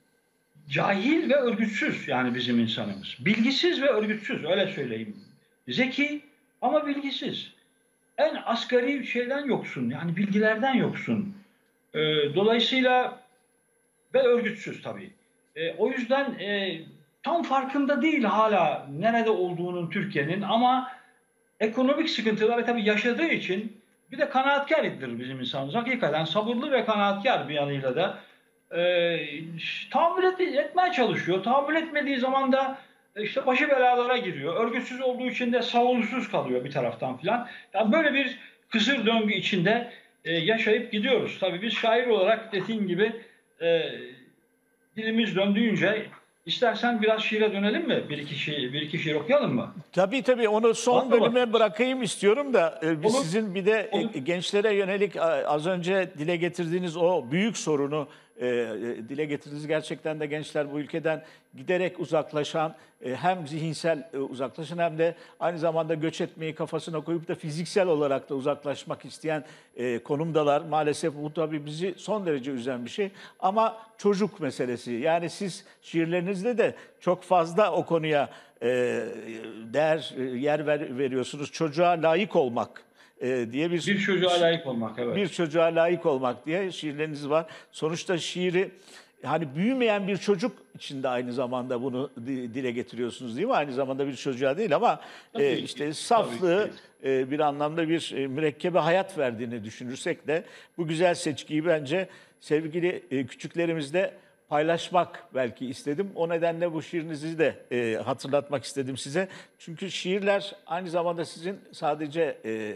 cahil ve örgütsüz yani bizim insanımız. Bilgisiz ve örgütsüz öyle söyleyeyim. Zeki ama bilgisiz. En asgari şeyden yoksun. Yani bilgilerden yoksun. E, dolayısıyla ve örgütsüz tabii. E, o yüzden e, tam farkında değil hala nerede olduğunun Türkiye'nin ama ekonomik sıkıntıları tabii yaşadığı için bir de kanaatkârdır bizim insanımız. Hakikaten sabırlı ve kanaatkâr bir yanıyla da e, tahammül et, etmeye çalışıyor. Tahammül etmediği zaman da işte başı belalara giriyor. Örgütsüz olduğu için de savunsuz kalıyor bir taraftan filan. Yani böyle bir kısır döngü içinde e, yaşayıp gidiyoruz. Tabii biz şair olarak dediğim gibi e, dilimiz döndüğünce istersen biraz şiire dönelim mi? Bir iki şiir, bir iki şiir okuyalım mı? Tabii tabii onu son Var mı? bölüme bırakayım istiyorum da e, biz Olur. sizin bir de e, Olur. gençlere yönelik a- az önce dile getirdiğiniz o büyük sorunu e, e, dile getirdiğiniz gerçekten de gençler bu ülkeden giderek uzaklaşan e, hem zihinsel e, uzaklaşan hem de aynı zamanda göç etmeyi kafasına koyup da fiziksel olarak da uzaklaşmak isteyen e, konumdalar. Maalesef bu tabii bizi son derece üzen bir şey ama çocuk meselesi yani siz şiirlerinizde de çok fazla o konuya e, değer, e, yer ver, veriyorsunuz. Çocuğa layık olmak e, diye bir... Bir çocuğa layık olmak, evet. Bir çocuğa layık olmak diye şiirleriniz var. Sonuçta şiiri hani büyümeyen bir çocuk için de aynı zamanda bunu di- dile getiriyorsunuz değil mi? Aynı zamanda bir çocuğa değil ama Tabii e, ki, işte saflığı tabii ki. e, bir anlamda bir e, mürekkebe hayat verdiğini düşünürsek de bu güzel seçkiyi bence sevgili e, küçüklerimizle paylaşmak belki istedim. O nedenle bu şiirinizi de e, hatırlatmak istedim size. Çünkü şiirler aynı zamanda sizin sadece e,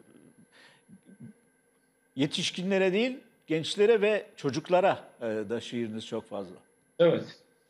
yetişkinlere değil, gençlere ve çocuklara e, da şiiriniz çok fazla. Evet.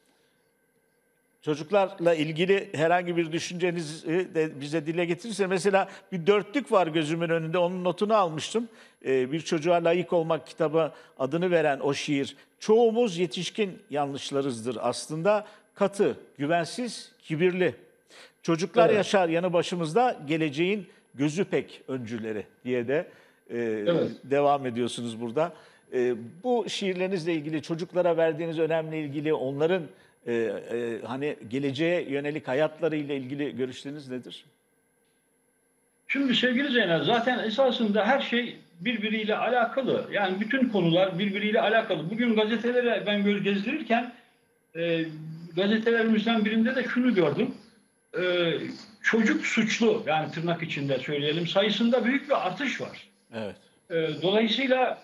Çocuklarla ilgili herhangi bir düşüncenizi de bize dile getirirse mesela bir dörtlük var gözümün önünde onun notunu almıştım. Ee, bir çocuğa layık olmak kitabı adını veren o şiir. Çoğumuz yetişkin yanlışlarızdır aslında. Katı, güvensiz, kibirli. Çocuklar Evet. yaşar yanı başımızda geleceğin gözü pek öncüleri diye de e, Evet. devam ediyorsunuz burada. E, bu şiirlerinizle ilgili çocuklara verdiğiniz önemle ilgili onların e, e, hani geleceğe yönelik hayatlarıyla ilgili görüşleriniz nedir? Şimdi sevgili Zeynep, zaten esasında her şey birbiriyle alakalı. Yani bütün konular birbiriyle alakalı. Bugün gazetelere ben göz gezdirirken e, gazetelerimizden birinde de şunu gördüm. E, çocuk suçlu, yani tırnak içinde söyleyelim, sayısında büyük bir artış var. Evet. E, dolayısıyla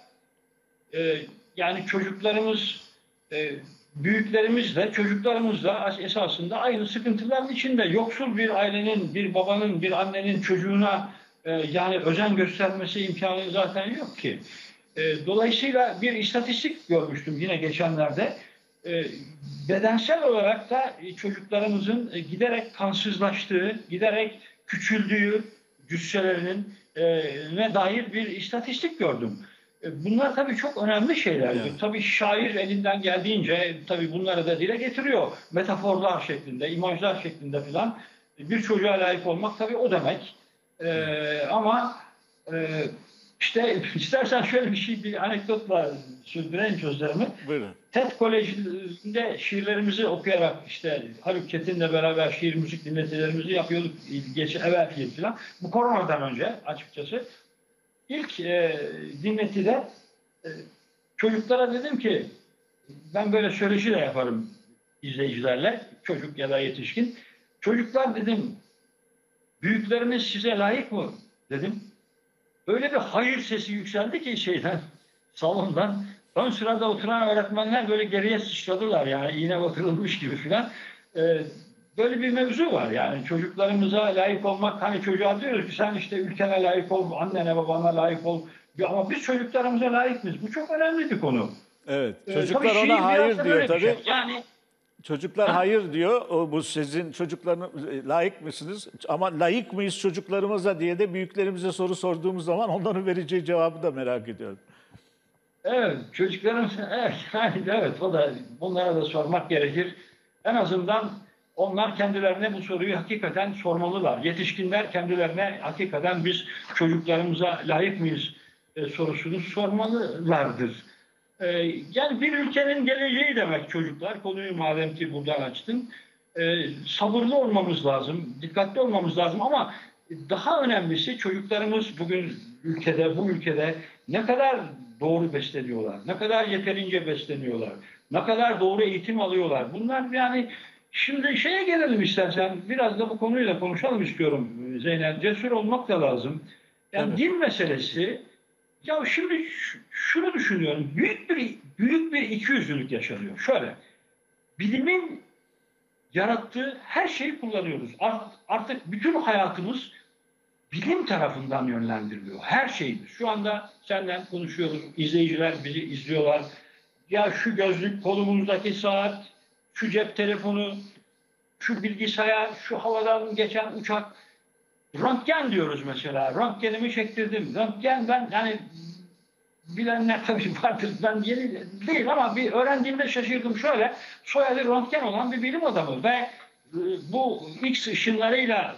e, yani çocuklarımız e, büyüklerimizle, çocuklarımızla esasında aynı sıkıntıların içinde. Yoksul bir ailenin, bir babanın, bir annenin çocuğuna e, yani özen göstermesi imkanı zaten yok ki. E, dolayısıyla bir istatistik görmüştüm yine geçenlerde. E, bedensel olarak da çocuklarımızın e, giderek kansızlaştığı, giderek küçüldüğü cüsselerinin e, ne dair bir istatistik gördüm. Bunlar tabii çok önemli şeyler. Evet. Tabii şair elinden geldiğince tabii bunları da dile getiriyor. Metaforlar şeklinde, imajlar şeklinde filan. Bir çocuğa layık olmak tabii o demek. Ee, ama e, işte istersen şöyle bir şey, bir anekdotla sürdüreyim sözlerimi. Buyurun. TED Koleji'nde şiirlerimizi okuyarak işte Haluk Çetin'le beraber şiir müzik dinletilerimizi yapıyorduk geç evvelki yıl filan. Bu koronadan önce açıkçası. İlk e, dinletide e, çocuklara dedim ki, ben böyle söyleşi de yaparım izleyicilerle, çocuk ya da yetişkin. Çocuklar dedim, büyükleriniz size layık mı dedim. Öyle bir hayır sesi yükseldi ki şeyden, salondan. Ön sırada oturan öğretmenler böyle geriye sıçradılar, yani iğne batırılmış gibi filan. E, Böyle bir mevzu var yani, çocuklarımıza layık olmak, hani çocuğa diyoruz ki sen işte ülkene layık ol, annene babana layık ol. Ama biz çocuklarımıza layık mıyız? Bu çok önemli bir konu. Evet. Ee, Çocuklar tabii şiir ona biraz hayır da diyor böyle bir tabii. şey. Yani Çocuklar hayır diyor. O, bu sizin çocuklarına e, layık mısınız? Ama layık mıyız çocuklarımıza diye de büyüklerimize soru sorduğumuz zaman onların vereceği cevabı da merak ediyorum. evet, çocuklarımız evet, yani evet, o da bunlara da sormak gerekir. En azından onlar kendilerine bu soruyu hakikaten sormalılar. Yetişkinler kendilerine hakikaten biz çocuklarımıza layık mıyız e, sorusunu sormalılardır. E, yani bir ülkenin geleceği demek çocuklar. Konuyu madem ki buradan açtın. E, sabırlı olmamız lazım, dikkatli olmamız lazım ama daha önemlisi çocuklarımız bugün ülkede, bu ülkede ne kadar doğru besleniyorlar, ne kadar yeterince besleniyorlar, ne kadar doğru eğitim alıyorlar. Bunlar yani. Şimdi şeye gelelim istersen, biraz da bu konuyla konuşalım istiyorum Zeynep. Cesur olmak da lazım. Yani Evet. dil meselesi, ya şimdi şunu düşünüyorum, büyük bir büyük bir ikiyüzlülük yaşanıyor. Şöyle, bilimin yarattığı her şeyi kullanıyoruz. Artık bütün hayatımız bilim tarafından yönlendiriliyor. Her şeyimiz. Şu anda senden konuşuyoruz. İzleyiciler bizi izliyorlar. Ya şu gözlük, kolumuzdaki saat, şu cep telefonu, şu bilgisayar, şu havadan geçen uçak. Röntgen diyoruz mesela. Röntgenimi çektirdim. Röntgen ben yani bilenler tabii vardır. Ben yeni değil ama bir öğrendiğimde şaşırdım. Şöyle soyadı röntgen olan bir bilim adamı ve bu X ışınlarıyla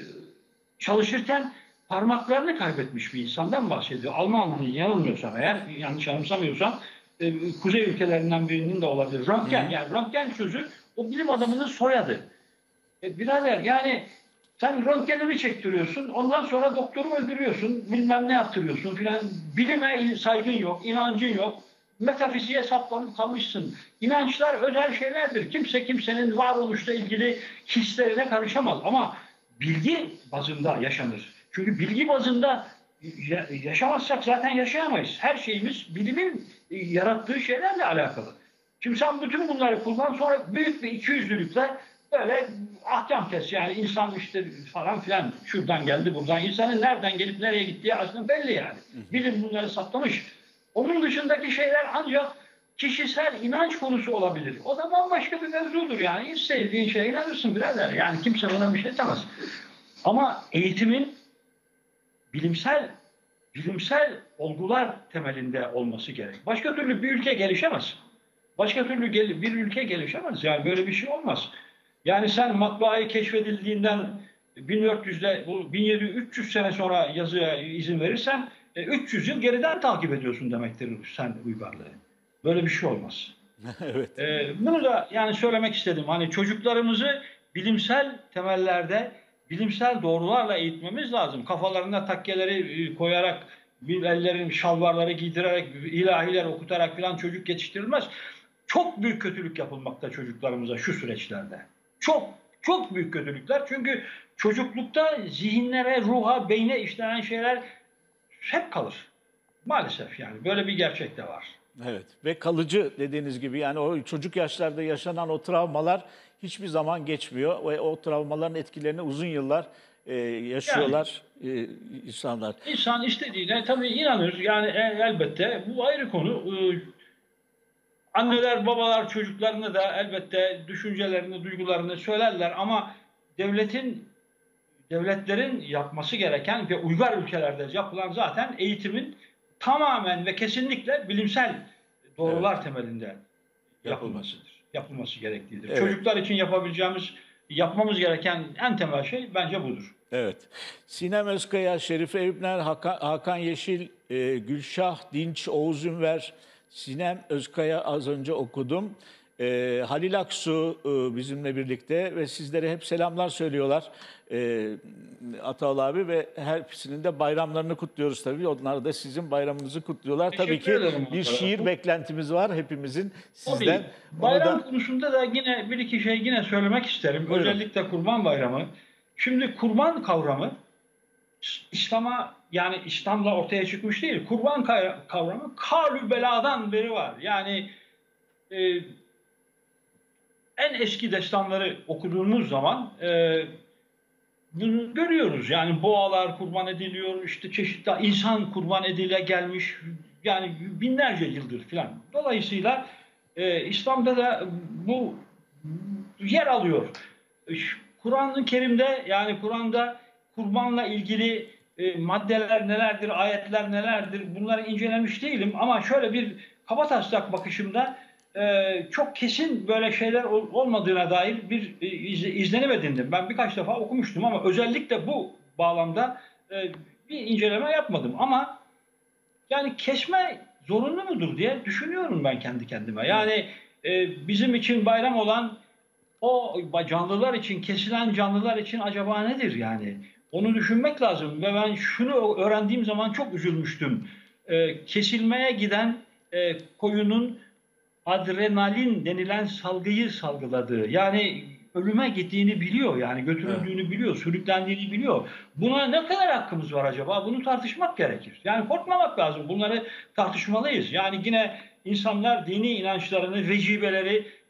çalışırken parmaklarını kaybetmiş bir insandan bahsediyor. Alman'ın yanılmıyorsam eğer, yanlış anımsamıyorsam kuzey ülkelerinden birinin de olabilir. Röntgen, yani röntgen sözü o bilim adamının soyadı. E, birader yani sen röntgenini çektiriyorsun, ondan sonra doktoru öldürüyorsun, bilmem ne yaptırıyorsun filan. Bilime saygın yok, inancın yok. Metafiziğe saplanıp kalmışsın. İnançlar özel şeylerdir. Kimse kimsenin varoluşla ilgili hislerine karışamaz. Ama bilgi bazında yaşanır. Çünkü bilgi bazında yaşamazsak zaten yaşayamayız. Her şeyimiz bilimin yarattığı şeylerle alakalı. Şimdi sen bütün bunları kullan, sonra büyük bir ikiyüzlülükle böyle ahkam kes. Yani insan işte falan filan şuradan geldi buradan. İnsanın nereden gelip nereye gittiği aslında belli yani. Bilim bunları saptamış. Onun dışındaki şeyler ancak kişisel inanç konusu olabilir. O da bambaşka bir mevzudur yani. Hiç sevdiğin şeye inanırsın birader. Yani kimse buna bir şey demez. Ama eğitimin bilimsel bilimsel olgular temelinde olması gerek. Başka türlü bir ülke gelişemez. Başka türlü gel bir ülke gelişemez. Yani böyle bir şey olmaz. Yani sen matbaayı keşfedildiğinden bin dört yüzde bu bin yedi yüz üç yüz sene sonra yazıya izin verirsen üç yüz yıl geriden takip ediyorsun demektir sen uygarlığı. Böyle bir şey olmaz. Evet. Ee, bunu da yani söylemek istedim. Hani çocuklarımızı bilimsel temellerde, bilimsel doğrularla eğitmemiz lazım. Kafalarına takkeleri koyarak, ellerin şalvarları giydirerek, ilahiler okutarak falan çocuk yetiştirilmez. Çok büyük kötülük yapılmakta çocuklarımıza şu süreçlerde. Çok, çok büyük kötülükler. Çünkü çocuklukta zihinlere, ruha, beyne işlenen şeyler hep kalır. Maalesef yani böyle bir gerçek de var. Evet ve kalıcı dediğiniz gibi yani o çocuk yaşlarda yaşanan o travmalar hiçbir zaman geçmiyor ve o travmaların etkilerini uzun yıllar e, yaşıyorlar yani, e, insanlar. İnsan istediğine tabii inanır yani elbette bu ayrı konu. Anneler babalar çocuklarına da elbette düşüncelerini, duygularını söylerler ama devletin devletlerin yapması gereken ve uygar ülkelerde yapılan zaten eğitimin tamamen ve kesinlikle bilimsel doğrular evet. temelinde yapılmasıdır. Yapılması gerektiğidir. Evet. Çocuklar için yapabileceğimiz, yapmamız gereken en temel şey bence budur. Evet. Sinem Özkaya, Şerife Eyüpner, Hakan, Hakan Yeşil, e, Gülşah Dinç, Oğuz Ünver, Sinem Özkaya az önce okudum. E, Halil Aksu e, bizimle birlikte ve sizlere hep selamlar söylüyorlar. E, Ataol abi ve hepsinin de bayramlarını kutluyoruz tabii. Onlar da sizin bayramınızı kutluyorlar. Teşekkür tabii ki ederim. bir şiir beklentimiz var hepimizin sizden. Tabii. Bayram da... konusunda da yine bir iki şey yine söylemek isterim. Buyurun. Özellikle Kurban Bayramı. Şimdi kurban kavramı İslam'a yani İslam'la ortaya çıkmış değil. Kurban kavramı Kalü Bela'dan beri var. Yani e, en eski destanları okuduğumuz zaman e, bunu görüyoruz. Yani boğalar kurban ediliyor, işte çeşitli insan kurban edile gelmiş. Yani binlerce yıldır filan. Dolayısıyla e, İslam'da da bu yer alıyor. Kur'an-ı Kerim'de yani Kur'an'da kurbanla ilgili e, maddeler nelerdir, ayetler nelerdir bunları incelemiş değilim ama şöyle bir kabataslak bakışımda e, çok kesin böyle şeyler ol, olmadığına dair bir e, iz, izlenim edindim. Ben birkaç defa okumuştum ama özellikle bu bağlamda e, bir inceleme yapmadım ama yani kesme zorunlu mudur diye düşünüyorum ben kendi kendime. Yani e, bizim için bayram olan o canlılar için, kesilen canlılar için acaba nedir yani? Onu düşünmek lazım ve ben şunu öğrendiğim zaman çok üzülmüştüm. Ee, kesilmeye giden e, koyunun adrenalin denilen salgıyı salgıladığı, yani ölüme gittiğini biliyor, yani götürüldüğünü evet. biliyor, sürüklendiğini biliyor. Buna ne kadar hakkımız var acaba? Bunu tartışmak gerekir. Yani korkmamak lazım. Bunları tartışmalıyız. Yani yine insanlar dini inançlarını, vecibeleri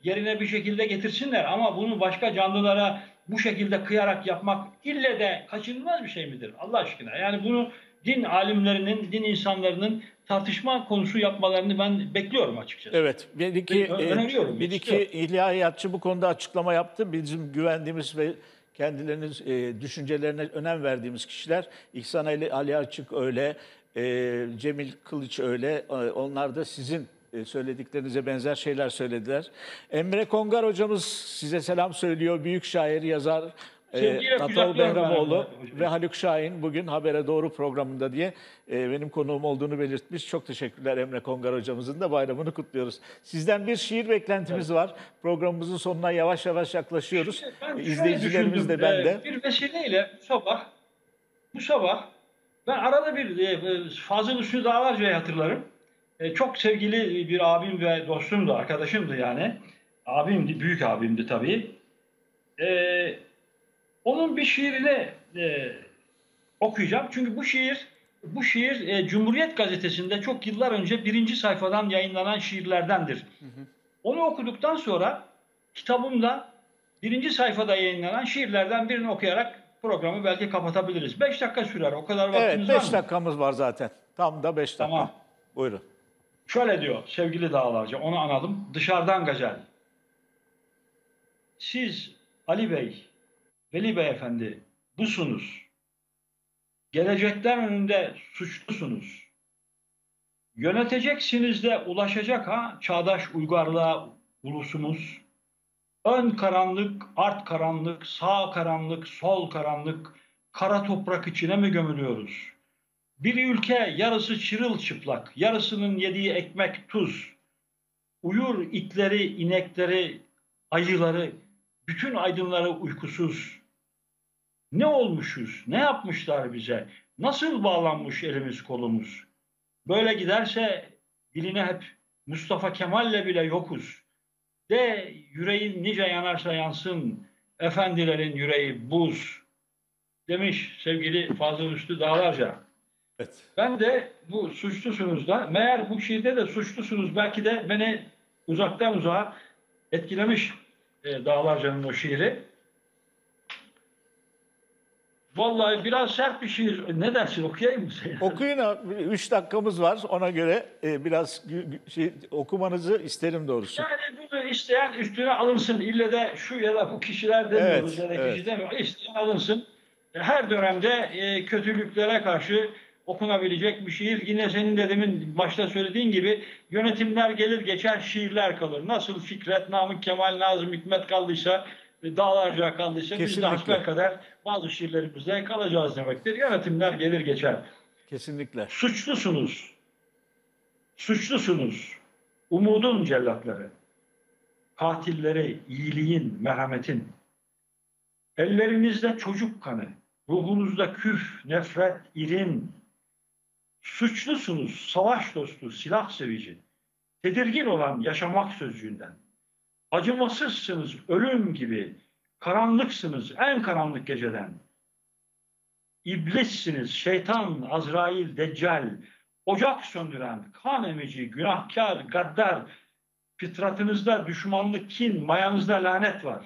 yerine bir şekilde getirsinler. Ama bunu başka canlılara bu şekilde kıyarak yapmak ille de kaçınılmaz bir şey midir Allah aşkına? Yani bunu din alimlerinin, din insanlarının tartışma konusu yapmalarını ben bekliyorum açıkçası. Evet, bir iki, Ö- öneriyorum, bir iki istiyorum. ilahiyatçı bu konuda açıklama yaptı. Bizim güvendiğimiz ve kendilerinin e, düşüncelerine önem verdiğimiz kişiler, İhsan Ali, Ali Açık öyle, e, Cemil Kılıç öyle, e, onlar da sizin e, söylediklerinize benzer şeyler söylediler. Emre Kongar hocamız size selam söylüyor, büyük şair, yazar. Sevgiyle Atol kucaklıyorum Behramoğlu ben hocam. ve Haluk Şahin bugün Habere Doğru programında diye e, benim konuğum olduğunu belirtmiş. Çok teşekkürler Emre Kongar hocamızın da bayramını kutluyoruz. Sizden bir şiir beklentimiz var. Programımızın sonuna yavaş yavaş yaklaşıyoruz. Şimdi ben şöyle İzleyicilerimiz de düşündüm, ben e, de. Bir vesileyle bu sabah, bu sabah ben arada bir e, e, Fazıl Hüsnü Dağlarca'yı hatırlarım. E, çok sevgili bir abim ve dostumdu, arkadaşımdı yani. Abimdi, büyük abimdi tabii. E, onun bir şiirini e, okuyacağım. Çünkü bu şiir, bu şiir e, Cumhuriyet Gazetesi'nde çok yıllar önce birinci sayfadan yayınlanan şiirlerdendir. Hı hı. Onu okuduktan sonra kitabımda birinci sayfada yayınlanan şiirlerden birini okuyarak programı belki kapatabiliriz. Beş dakika sürer. O kadar vaktimiz Evet, var beş mı? dakikamız var zaten. Tam da beş dakika. Tamam. Buyurun. Şöyle diyor sevgili Dağlarca, onu anladım. Dışarıdan gazel. Siz Ali Bey, Veli Beyefendi busunuz. Gelecekten önünde suçlusunuz. Yöneteceksiniz de ulaşacak ha çağdaş uygarlığa ulusumuz. Ön karanlık, art karanlık, sağ karanlık, sol karanlık, kara toprak içine mi gömülüyoruz? Bir ülke yarısı çırılçıplak, yarısının yediği ekmek tuz. Uyur itleri, inekleri, ayıları, bütün aydınları uykusuz. Ne olmuşuz, ne yapmışlar bize, nasıl bağlanmış elimiz kolumuz? Böyle giderse diline hep Mustafa Kemal'le bile yokuz. De yüreğin nice yanarsa yansın, efendilerin yüreği buz. Demiş sevgili Fazıl Hüsnü Dağlarca. Evet. Ben de bu suçlusunuz da, meğer bu şiirde de suçlusunuz, belki de beni uzaktan uzağa etkilemiş e, Dağlarca'nın o şiiri. Vallahi biraz sert bir şiir. Ne dersin, okuyayım mı seni? Okuyun abi. Üç dakikamız var. Ona göre e, biraz gü- gü- şey, okumanızı isterim doğrusu. Yani bunu isteyen üstüne alınsın. İlle de şu ya da bu kişiler demiyoruz. Evet, ya da evet. kişi demiyoruz. İsteyen alınsın. Her dönemde e, kötülüklere karşı okunabilecek bir şiir. Yine senin de demin başta söylediğin gibi yönetimler gelir geçer, şiirler kalır. Nasıl Fikret, Namık Kemal, Nazım Hikmet kaldıysa, Dağlarca kaldıysa biz de Kesinlikle. hasbelkader bazı şiirlerimizde kalacağız demektir. Yönetimler gelir geçer. Kesinlikle. Suçlusunuz. Suçlusunuz. Umudun cellatları. Katilleri, iyiliğin, merhametin. Ellerinizde çocuk kanı. Ruhunuzda küf, nefret, irin. Suçlusunuz, savaş dostu, silah sevici. Tedirgin olan yaşamak sözcüğünden. Acımasızsınız, ölüm gibi. Karanlıksınız, en karanlık geceden. İblissiniz, şeytan, Azrail, Deccal, ocak söndüren, kan emici, günahkar, gaddar, fıtratınızda düşmanlık, kin, mayanızda lanet var.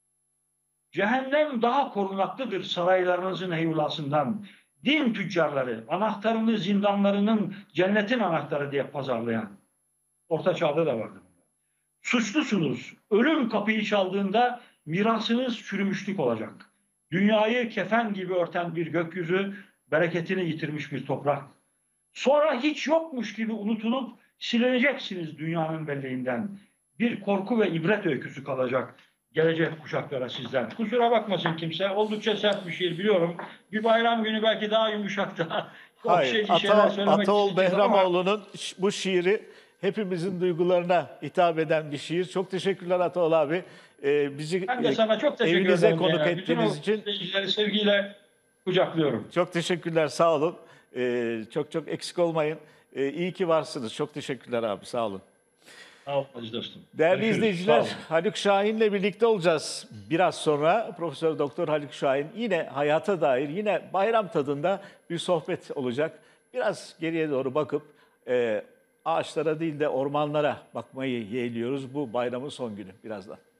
Cehennem daha korunaklıdır saraylarınızın heyulasından. Din tüccarları, anahtarını zindanlarının cennetin anahtarı diye pazarlayan. Orta çağda da vardı. Suçlusunuz, ölüm kapıyı çaldığında mirasınız çürümüşlük olacak. Dünyayı kefen gibi örten bir gökyüzü, bereketini yitirmiş bir toprak. Sonra hiç yokmuş gibi unutulup silineceksiniz dünyanın belleğinden. Bir korku ve ibret öyküsü kalacak gelecek kuşaklara sizden. Kusura bakmasın kimse, oldukça sert bir şiir biliyorum. Bir bayram günü belki daha yumuşak da. Hayır, Ata, Ataol Behramoğlu'nun bu şiiri hepimizin duygularına hitap eden bir şiir. Çok teşekkürler Ataol abi. Ee, bizi Ben de sana çok teşekkür evinize ederim. konuk ya. ettiğiniz Bütün için. Bütün sevgiyle kucaklıyorum. Çok teşekkürler, sağ olun. Ee, çok çok eksik olmayın. Ee, iyi ki varsınız. Çok teşekkürler abi, sağ olun. Sağ olun aziz dostum. Değerli Görüşürüz. izleyiciler, Sağ olun. Haluk Şahin'le birlikte olacağız. Biraz sonra Profesör Doktor Haluk Şahin yine hayata dair, yine bayram tadında bir sohbet olacak. Biraz geriye doğru bakıp e, ağaçlara değil de ormanlara bakmayı yeğliyoruz bu bayramın son günü birazdan.